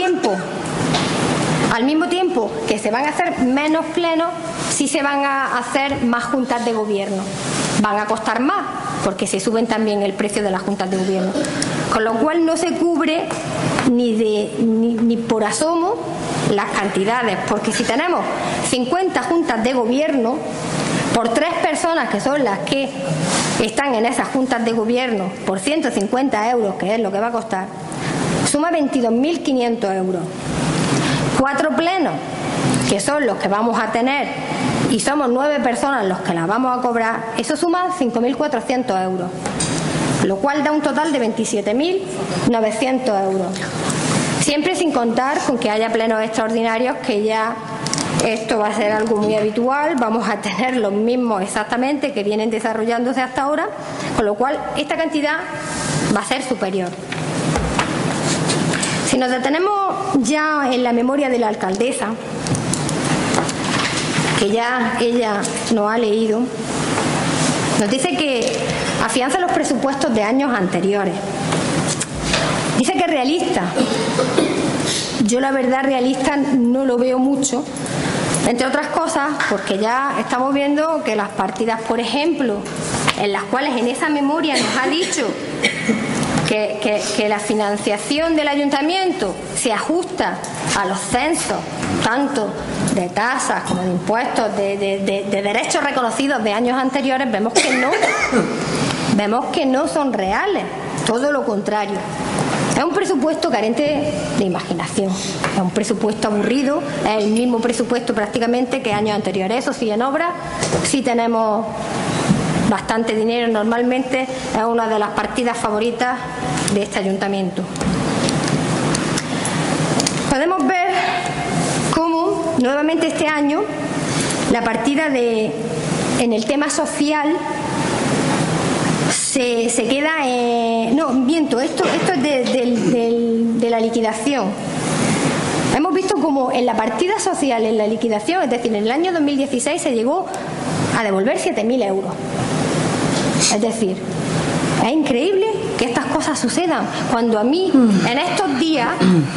mismo tiempo que se van a hacer menos plenos, sí se van a hacer más juntas de gobierno. Van a costar más, porque se suben también el precio de las juntas de gobierno. Con lo cual no se cubre ni por asomo las cantidades, porque si tenemos 50 juntas de gobierno, por 3 personas que son las que están en esas juntas de gobierno, por 150 euros, que es lo que va a costar, suma 22.500 euros. 4 plenos, que son los que vamos a tener, y somos 9 personas los que las vamos a cobrar, eso suma 5.400 euros, lo cual da un total de 27.900 euros. Siempre sin contar con que haya plenos extraordinarios, que ya esto va a ser algo muy habitual, vamos a tener los mismos exactamente que vienen desarrollándose hasta ahora, con lo cual esta cantidad va a ser superior. Si nos detenemos ya en la memoria de la alcaldesa, que ya ella nos ha leído, nos dice que afianza los presupuestos de años anteriores. Dice que es realista. Yo la verdad realista no lo veo mucho, entre otras cosas porque ya estamos viendo que las partidas, por ejemplo, en las cuales en esa memoria nos ha dicho que la financiación del ayuntamiento se ajusta a los censos, tanto de tasas como de impuestos, de derechos reconocidos de años anteriores, vemos que no son reales, todo lo contrario. Es un presupuesto carente de imaginación, es un presupuesto aburrido, es el mismo presupuesto prácticamente que años anteriores. Eso sí, en obras sí tenemos bastante dinero, normalmente es una de las partidas favoritas de este ayuntamiento. Podemos ver cómo nuevamente este año la partida en el tema social se queda no, miento, esto es de la liquidación. Hemos visto como en la partida social, en la liquidación, es decir, en el año 2016 se llegó a devolver 7.000 euros. Es decir, es increíble que estas cosas sucedan. Cuando a mí, en estos días,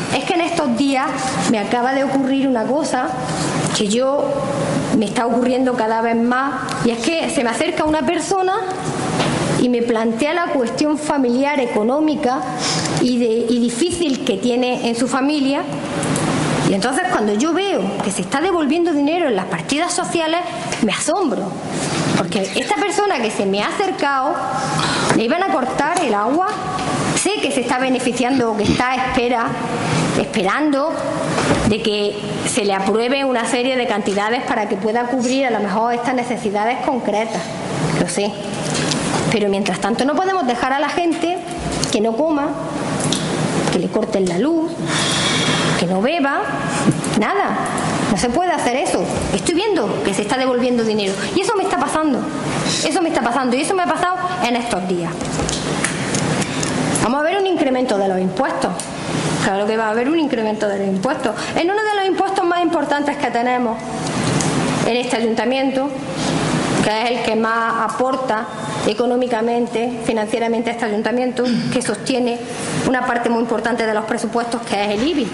me acaba de ocurrir una cosa que me está ocurriendo cada vez más, y es que se me acerca una persona y me plantea la cuestión familiar, económica y difícil que tiene en su familia. Y entonces cuando yo veo que se está devolviendo dinero en las partidas sociales, me asombro, porque esta persona que se me ha acercado, le iban a cortar el agua, sé que se está beneficiando, que está esperando de que se le apruebe una serie de cantidades para que pueda cubrir a lo mejor estas necesidades concretas, lo sé. Pero mientras tanto no podemos dejar a la gente que no coma, que le corten la luz, que no beba, nada. No se puede hacer eso. Estoy viendo que se está devolviendo dinero. Y eso me está pasando. Y eso me ha pasado en estos días. Vamos a ver un incremento de los impuestos. Claro que va a haber un incremento de los impuestos. En uno de los impuestos más importantes que tenemos en este ayuntamiento, que es el que más aporta económicamente, financieramente a este ayuntamiento, que sostiene una parte muy importante de los presupuestos, que es el IBI.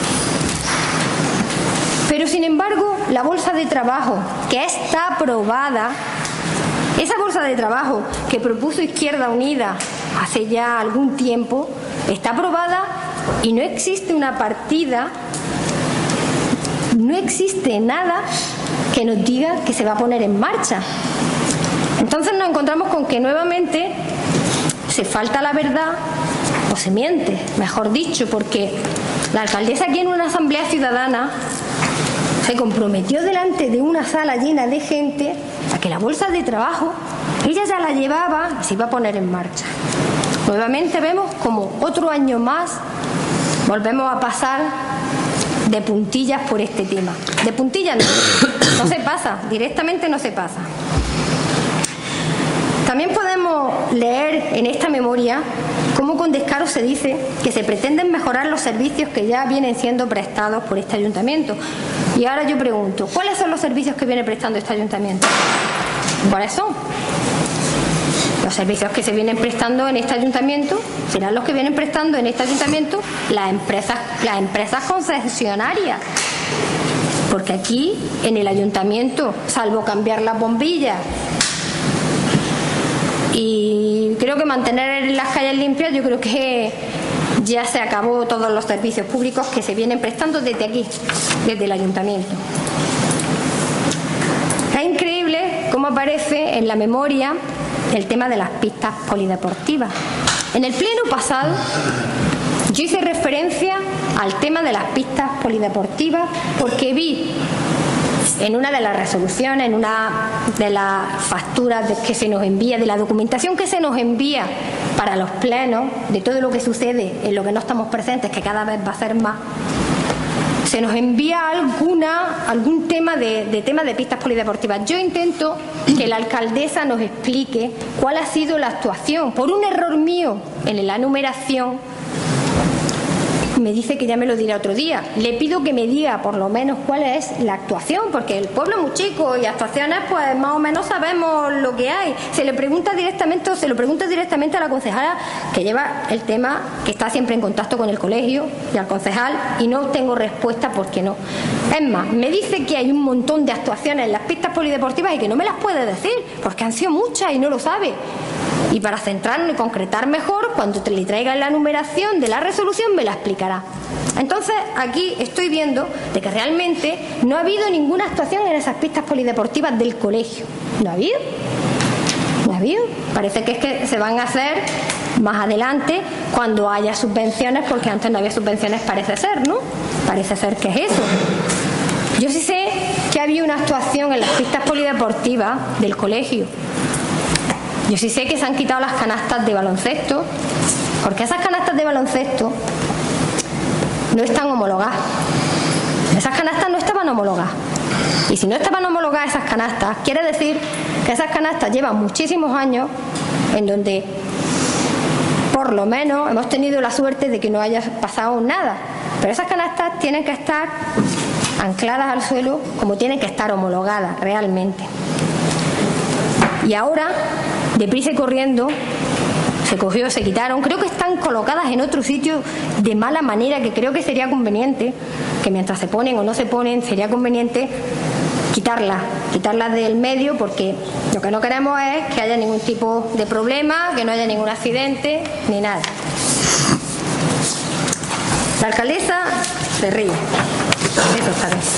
Pero sin embargo, la bolsa de trabajo que está aprobada, esa bolsa de trabajo que propuso Izquierda Unida hace ya algún tiempo, está aprobada y no existe una partida, no existe nada que nos diga que se va a poner en marcha. Entonces nos encontramos con que nuevamente se falta la verdad, o se miente, mejor dicho, porque la alcaldesa aquí en una asamblea ciudadana se comprometió delante de una sala llena de gente a que la bolsa de trabajo ella ya la llevaba y se iba a poner en marcha. Nuevamente vemos como otro año más volvemos a pasar de puntillas por este tema. De puntillas no se pasa, directamente no se pasa. También podemos leer en esta memoria cómo con descaro se dice que se pretenden mejorar los servicios que ya vienen siendo prestados por este ayuntamiento. Y ahora yo pregunto, ¿cuáles son los servicios que viene prestando este ayuntamiento? ¿Cuáles son? Los servicios que se vienen prestando en este ayuntamiento serán los que vienen prestando en este ayuntamiento las empresas concesionarias. Porque aquí, en el ayuntamiento, salvo cambiar las bombillas y creo que mantener las calles limpias, yo creo que ya se acabó todos los servicios públicos que se vienen prestando desde aquí, desde el ayuntamiento. Es increíble cómo aparece en la memoria el tema de las pistas polideportivas. En el pleno pasado yo hice referencia al tema de las pistas polideportivas porque vi en una de las resoluciones, en una de las facturas que se nos envía, de la documentación que se nos envía para los plenos, de todo lo que sucede en lo que no estamos presentes, que cada vez va a ser más, se nos envía algún tema de pistas polideportivas. Yo intento que la alcaldesa nos explique cuál ha sido la actuación. Por un error mío en la numeración, me dice que ya me lo dirá otro día. Le pido que me diga por lo menos cuál es la actuación, porque el pueblo es muy chico y actuaciones pues más o menos sabemos lo que hay. Se lo pregunta directamente a la concejala que lleva el tema, que está siempre en contacto con el colegio, y al concejal, y no tengo respuesta porque no. Es más, me dice que hay un montón de actuaciones en las pistas polideportivas y que no me las puede decir, porque han sido muchas y no lo sabe. Y para centrarnos y concretar mejor, cuando le traigan la numeración de la resolución me la explicará. Entonces aquí estoy viendo de que realmente no ha habido ninguna actuación en esas pistas polideportivas del colegio. ¿No ha habido? ¿No ha habido? Parece que es que se van a hacer más adelante cuando haya subvenciones, porque antes no había subvenciones, parece ser, ¿no? Parece ser que es eso. Yo sí sé que había una actuación en las pistas polideportivas del colegio. Yo sí sé que se han quitado las canastas de baloncesto, porque esas canastas de baloncesto no están homologadas. Esas canastas no estaban homologadas. Y si no estaban homologadas esas canastas, quiere decir que esas canastas llevan muchísimos años en donde por lo menos hemos tenido la suerte de que no haya pasado nada. Pero esas canastas tienen que estar ancladas al suelo como tienen que estar homologadas realmente. Y ahora, deprisa y corriendo, se cogió, se quitaron. Creo que están colocadas en otro sitio de mala manera, que creo que sería conveniente, que mientras se ponen o no se ponen, sería conveniente quitarlas del medio, porque lo que no queremos es que haya ningún tipo de problema, que no haya ningún accidente, ni nada. La alcaldesa se ríe. Eso está bien.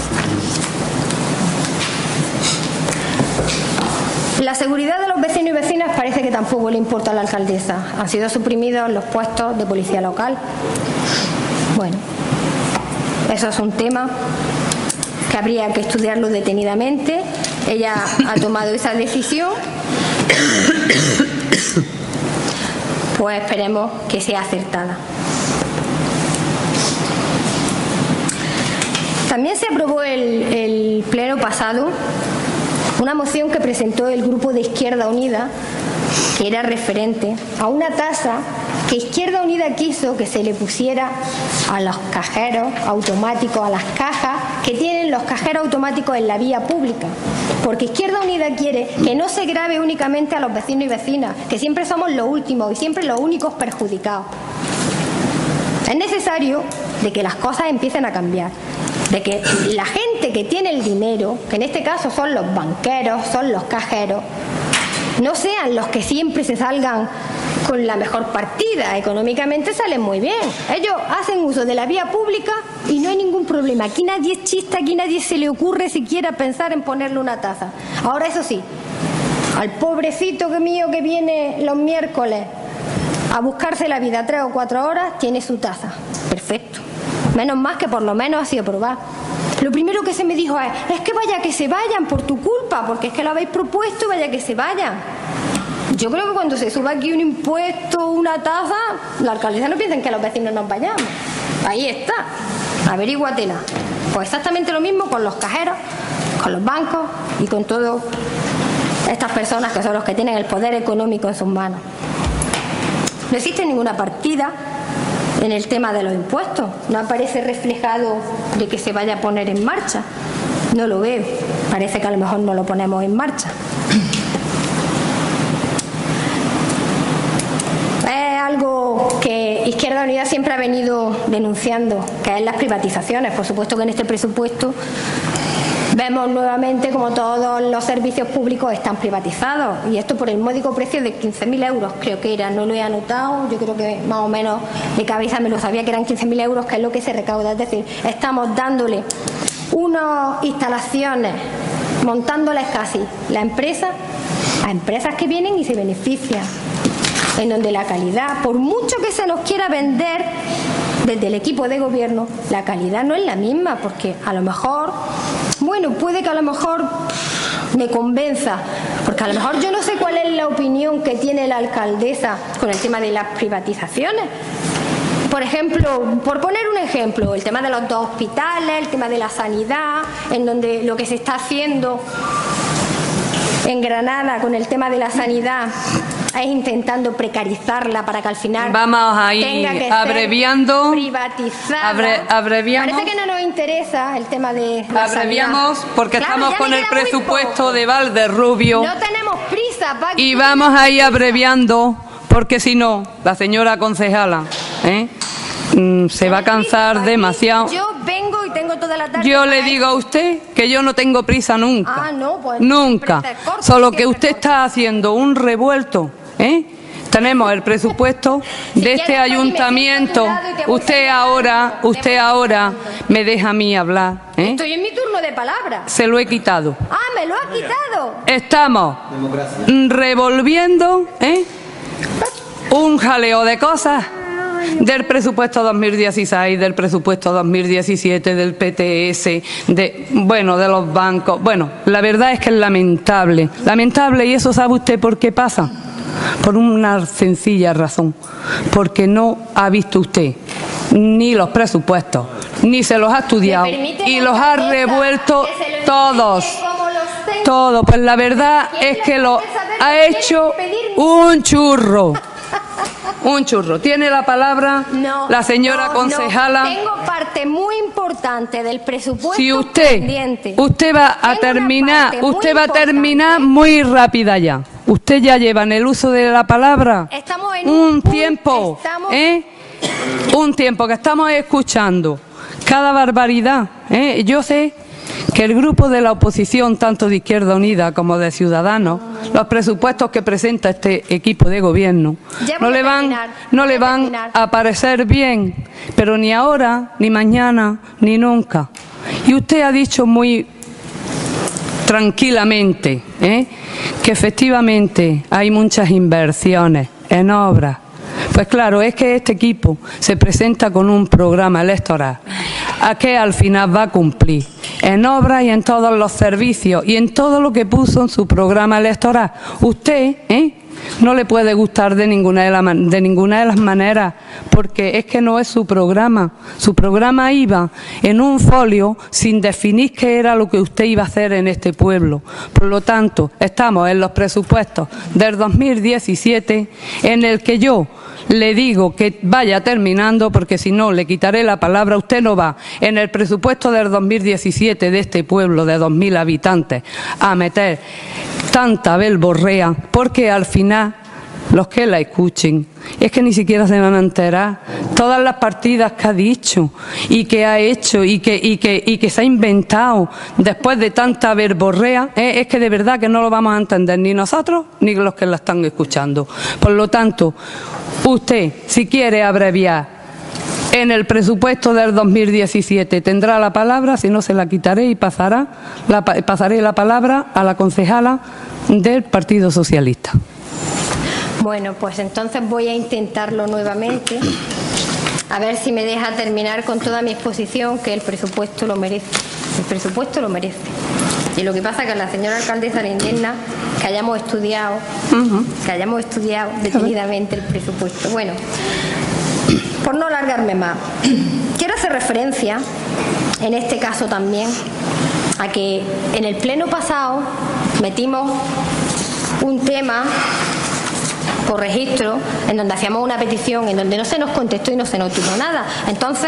La seguridad de los vecinos y vecinas parece que tampoco le importa a la alcaldesa. Han sido suprimidos los puestos de policía local. Bueno, eso es un tema que habría que estudiarlo detenidamente. Ella ha tomado esa decisión. Pues esperemos que sea acertada. También se aprobó el pleno pasado una moción que presentó el grupo de Izquierda Unida, que era referente a una tasa que Izquierda Unida quiso que se le pusiera a los cajeros automáticos, a las cajas que tienen los cajeros automáticos en la vía pública. Porque Izquierda Unida quiere que no se grave únicamente a los vecinos y vecinas, que siempre somos los últimos y siempre los únicos perjudicados. Es necesario de que las cosas empiecen a cambiar, de que la gente que tiene el dinero, que en este caso son los banqueros, son los cajeros, no sean los que siempre se salgan con la mejor partida. Económicamente salen muy bien. Ellos hacen uso de la vía pública y no hay ningún problema. Aquí nadie es chista, aquí nadie se le ocurre siquiera pensar en ponerle una tasa. Ahora, eso sí, al pobrecito mío que viene los miércoles a buscarse la vida 3 o 4 horas, tiene su tasa. Perfecto. Menos más que por lo menos ha sido probado. Lo primero que se me dijo es que vaya que se vayan por tu culpa, porque es que lo habéis propuesto y vaya que se vayan. Yo creo que cuando se suba aquí un impuesto, una tasa, la alcaldesa no piensa en que los vecinos nos vayamos. Ahí está. Averíguatela. Pues exactamente lo mismo con los cajeros, con los bancos y con todas estas personas que son los que tienen el poder económico en sus manos. No existe ninguna partida en el tema de los impuestos. No aparece reflejado de que se vaya a poner en marcha. No lo veo. Parece que a lo mejor no lo ponemos en marcha. Es algo que Izquierda Unida siempre ha venido denunciando, que es las privatizaciones. Por supuesto que en este presupuesto vemos nuevamente como todos los servicios públicos están privatizados, y esto por el módico precio de 15.000 euros, creo que era, no lo he anotado, yo creo que más o menos de cabeza me lo sabía que eran 15.000 euros, que es lo que se recauda. Es decir, estamos dándole unas instalaciones, montándoles casi la empresa a empresas que vienen y se benefician, en donde la calidad, por mucho que se nos quiera vender desde el equipo de gobierno, la calidad no es la misma, porque a lo mejor, bueno, puede que a lo mejor me convenza, porque a lo mejor yo no sé cuál es la opinión que tiene la alcaldesa con el tema de las privatizaciones. Por ejemplo, por poner un ejemplo, el tema de los 2 hospitales, el tema de la sanidad, en donde lo que se está haciendo en Granada con el tema de la sanidad es intentando precarizarla para que al final vamos a ir tenga que abreviando, ser privatizada. Abreviamos. Parece que no nos interesa el tema de la abreviamos sanidad. porque Claro, estamos con el presupuesto de Valderrubio. No tenemos prisa, Paqui. Y vamos a ir abreviando, porque si no, la señora concejala se va a cansar demasiado. Yo vengo y tengo toda la tarde. Yo le digo a usted que yo no tengo prisa nunca. Ah, no, pues nunca. Solo que usted está haciendo un revuelto. Tenemos el presupuesto de este ayuntamiento. Usted ahora me deja a mí hablar. Estoy en mi turno de palabra. Se lo he quitado. Ah, me lo ha quitado. Estamos revolviendo un jaleo de cosas del presupuesto 2016, del presupuesto 2017, del PTS, de los bancos. Bueno, la verdad es que es lamentable. Lamentable, y eso sabe usted por qué pasa. Por una sencilla razón. Porque no ha visto usted ni los presupuestos, ni se los ha estudiado, y los ha revuelto todos. Todo. Pues la verdad es que lo ha hecho un churro. Un churro. Tiene la palabra la señora concejala. Tengo parte muy importante del presupuesto. Si usted va a terminar, muy rápida ya. Usted ya lleva en el uso de la palabra Estamos en un tiempo, un tiempo que estamos escuchando cada barbaridad. Yo sé que el grupo de la oposición, tanto de Izquierda Unida como de Ciudadanos, los presupuestos que presenta este equipo de gobierno no le van a parecer bien, pero ni ahora, ni mañana, ni nunca. Y usted ha dicho muy tranquilamente que efectivamente hay muchas inversiones en obras. Pues claro, es que este equipo se presenta con un programa electoral a que al final va a cumplir en obras y en todos los servicios y en todo lo que puso en su programa electoral. Usted no le puede gustar de ninguna de las maneras, porque es que no es su programa. Su programa iba en un folio sin definir qué era lo que usted iba a hacer en este pueblo. Por lo tanto, estamos en los presupuestos del 2017, en el que yo le digo que vaya terminando, porque si no le quitaré la palabra. Usted no va en el presupuesto del 2017 de este pueblo de 2.000 habitantes a meter tanta belborrea, porque al final los que la escuchen es que ni siquiera se van a enterar todas las partidas que ha dicho y que ha hecho y que se ha inventado después de tanta verborrea. Es que de verdad que no lo vamos a entender ni nosotros ni los que la están escuchando. Por lo tanto, usted, si quiere abreviar en el presupuesto del 2017, tendrá la palabra, si no se la quitaré y pasaré la palabra a la concejala del Partido Socialista. Bueno, pues entonces voy a intentarlo nuevamente, a ver si me deja terminar con toda mi exposición, que el presupuesto lo merece. El presupuesto lo merece. Y lo que pasa es que a la señora alcaldesa le indigna que hayamos estudiado detenidamente el presupuesto. Bueno, por no alargarme más, quiero hacer referencia, en este caso también, a que en el pleno pasado metimos un tema por registro en donde hacíamos una petición en donde no se nos contestó y no se nos dijo nada. Entonces,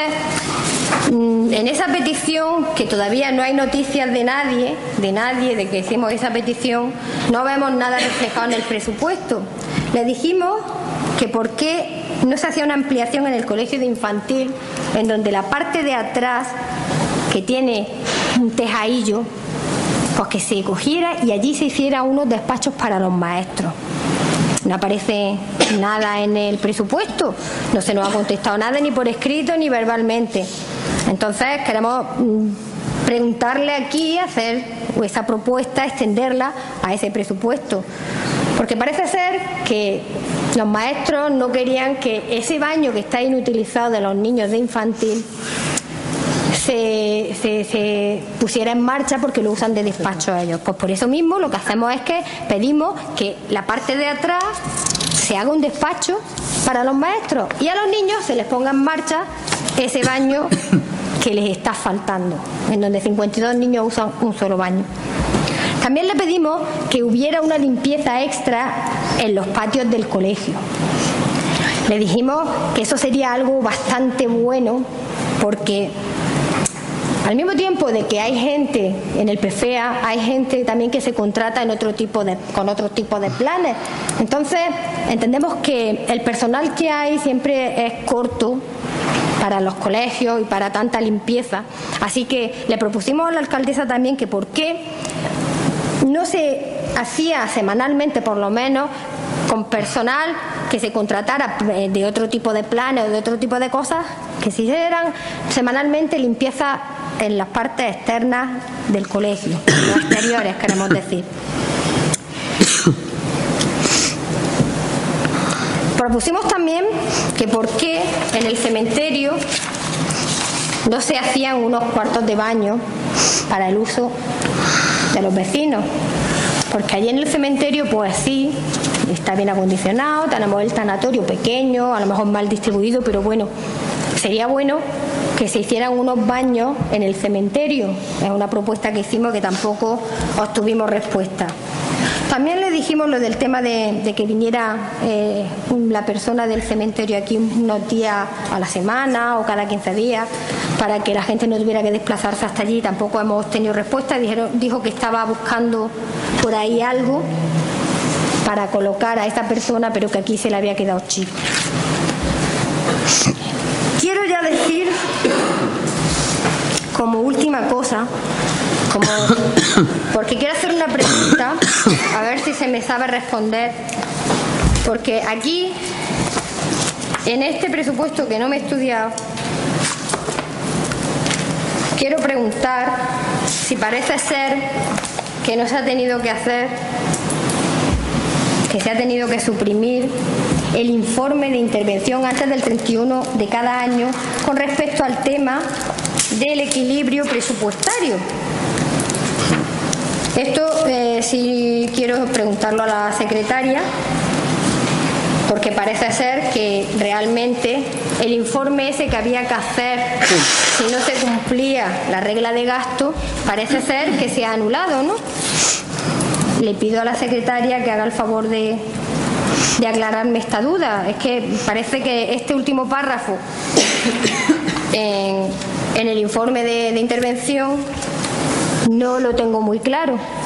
en esa petición, que todavía no hay noticias de nadie de que hicimos esa petición, no vemos nada reflejado en el presupuesto. Le dijimos que por qué no se hacía una ampliación en el colegio de infantil, en donde la parte de atrás, que tiene un tejadillo, pues que se cogiera y allí se hiciera unos despachos para los maestros. No aparece nada en el presupuesto, no se nos ha contestado nada ni por escrito ni verbalmente. Entonces queremos preguntarle aquí, hacer esa propuesta, extenderla a ese presupuesto. Porque parece ser que los maestros no querían que ese baño que está inutilizado de los niños de infantil se pusiera en marcha, porque lo usan de despacho a ellos. Pues por eso mismo lo que hacemos es que pedimos que la parte de atrás se haga un despacho para los maestros y a los niños se les ponga en marcha ese baño que les está faltando, en donde 52 niños usan un solo baño. También le pedimos que hubiera una limpieza extra en los patios del colegio. Le dijimos que eso sería algo bastante bueno, porque al mismo tiempo de que hay gente en el PFEA, hay gente también que se contrata en con otro tipo de planes. Entonces, entendemos que el personal que hay siempre es corto para los colegios y para tanta limpieza. Así que le propusimos a la alcaldesa también que por qué no se hacía semanalmente, por lo menos, con personal que se contratara de otro tipo de planes o de otro tipo de cosas, que se hicieran semanalmente limpieza en las partes externas del colegio, los exteriores, queremos decir. Propusimos también que por qué en el cementerio no se hacían unos cuartos de baño para el uso de los vecinos, porque allí en el cementerio pues sí, está bien acondicionado, tenemos el tanatorio pequeño, a lo mejor mal distribuido, pero bueno, sería bueno que se hicieran unos baños en el cementerio. Es una propuesta que hicimos que tampoco obtuvimos respuesta. También le dijimos lo del tema de que viniera la persona del cementerio aquí unos días a la semana o cada 15 días para que la gente no tuviera que desplazarse hasta allí. Tampoco hemos tenido respuesta. Dijo que estaba buscando por ahí algo. para colocar a esta persona, pero que aquí se le había quedado chico. Quiero ya decir, como última cosa, porque quiero hacer una pregunta, a ver si se me sabe responder, porque aquí, en este presupuesto que no me he estudiado, quiero preguntar si parece ser que no se ha tenido que hacer, que se ha tenido que suprimir el informe de intervención antes del 31 de cada año con respecto al tema del equilibrio presupuestario. Esto sí quiero preguntarlo a la secretaria, porque parece ser que realmente el informe ese que había que hacer si no se cumplía la regla de gasto, parece ser que se ha anulado, ¿no? Le pido a la secretaria que haga el favor de aclararme esta duda. Es que parece que este último párrafo en el informe de intervención no lo tengo muy claro.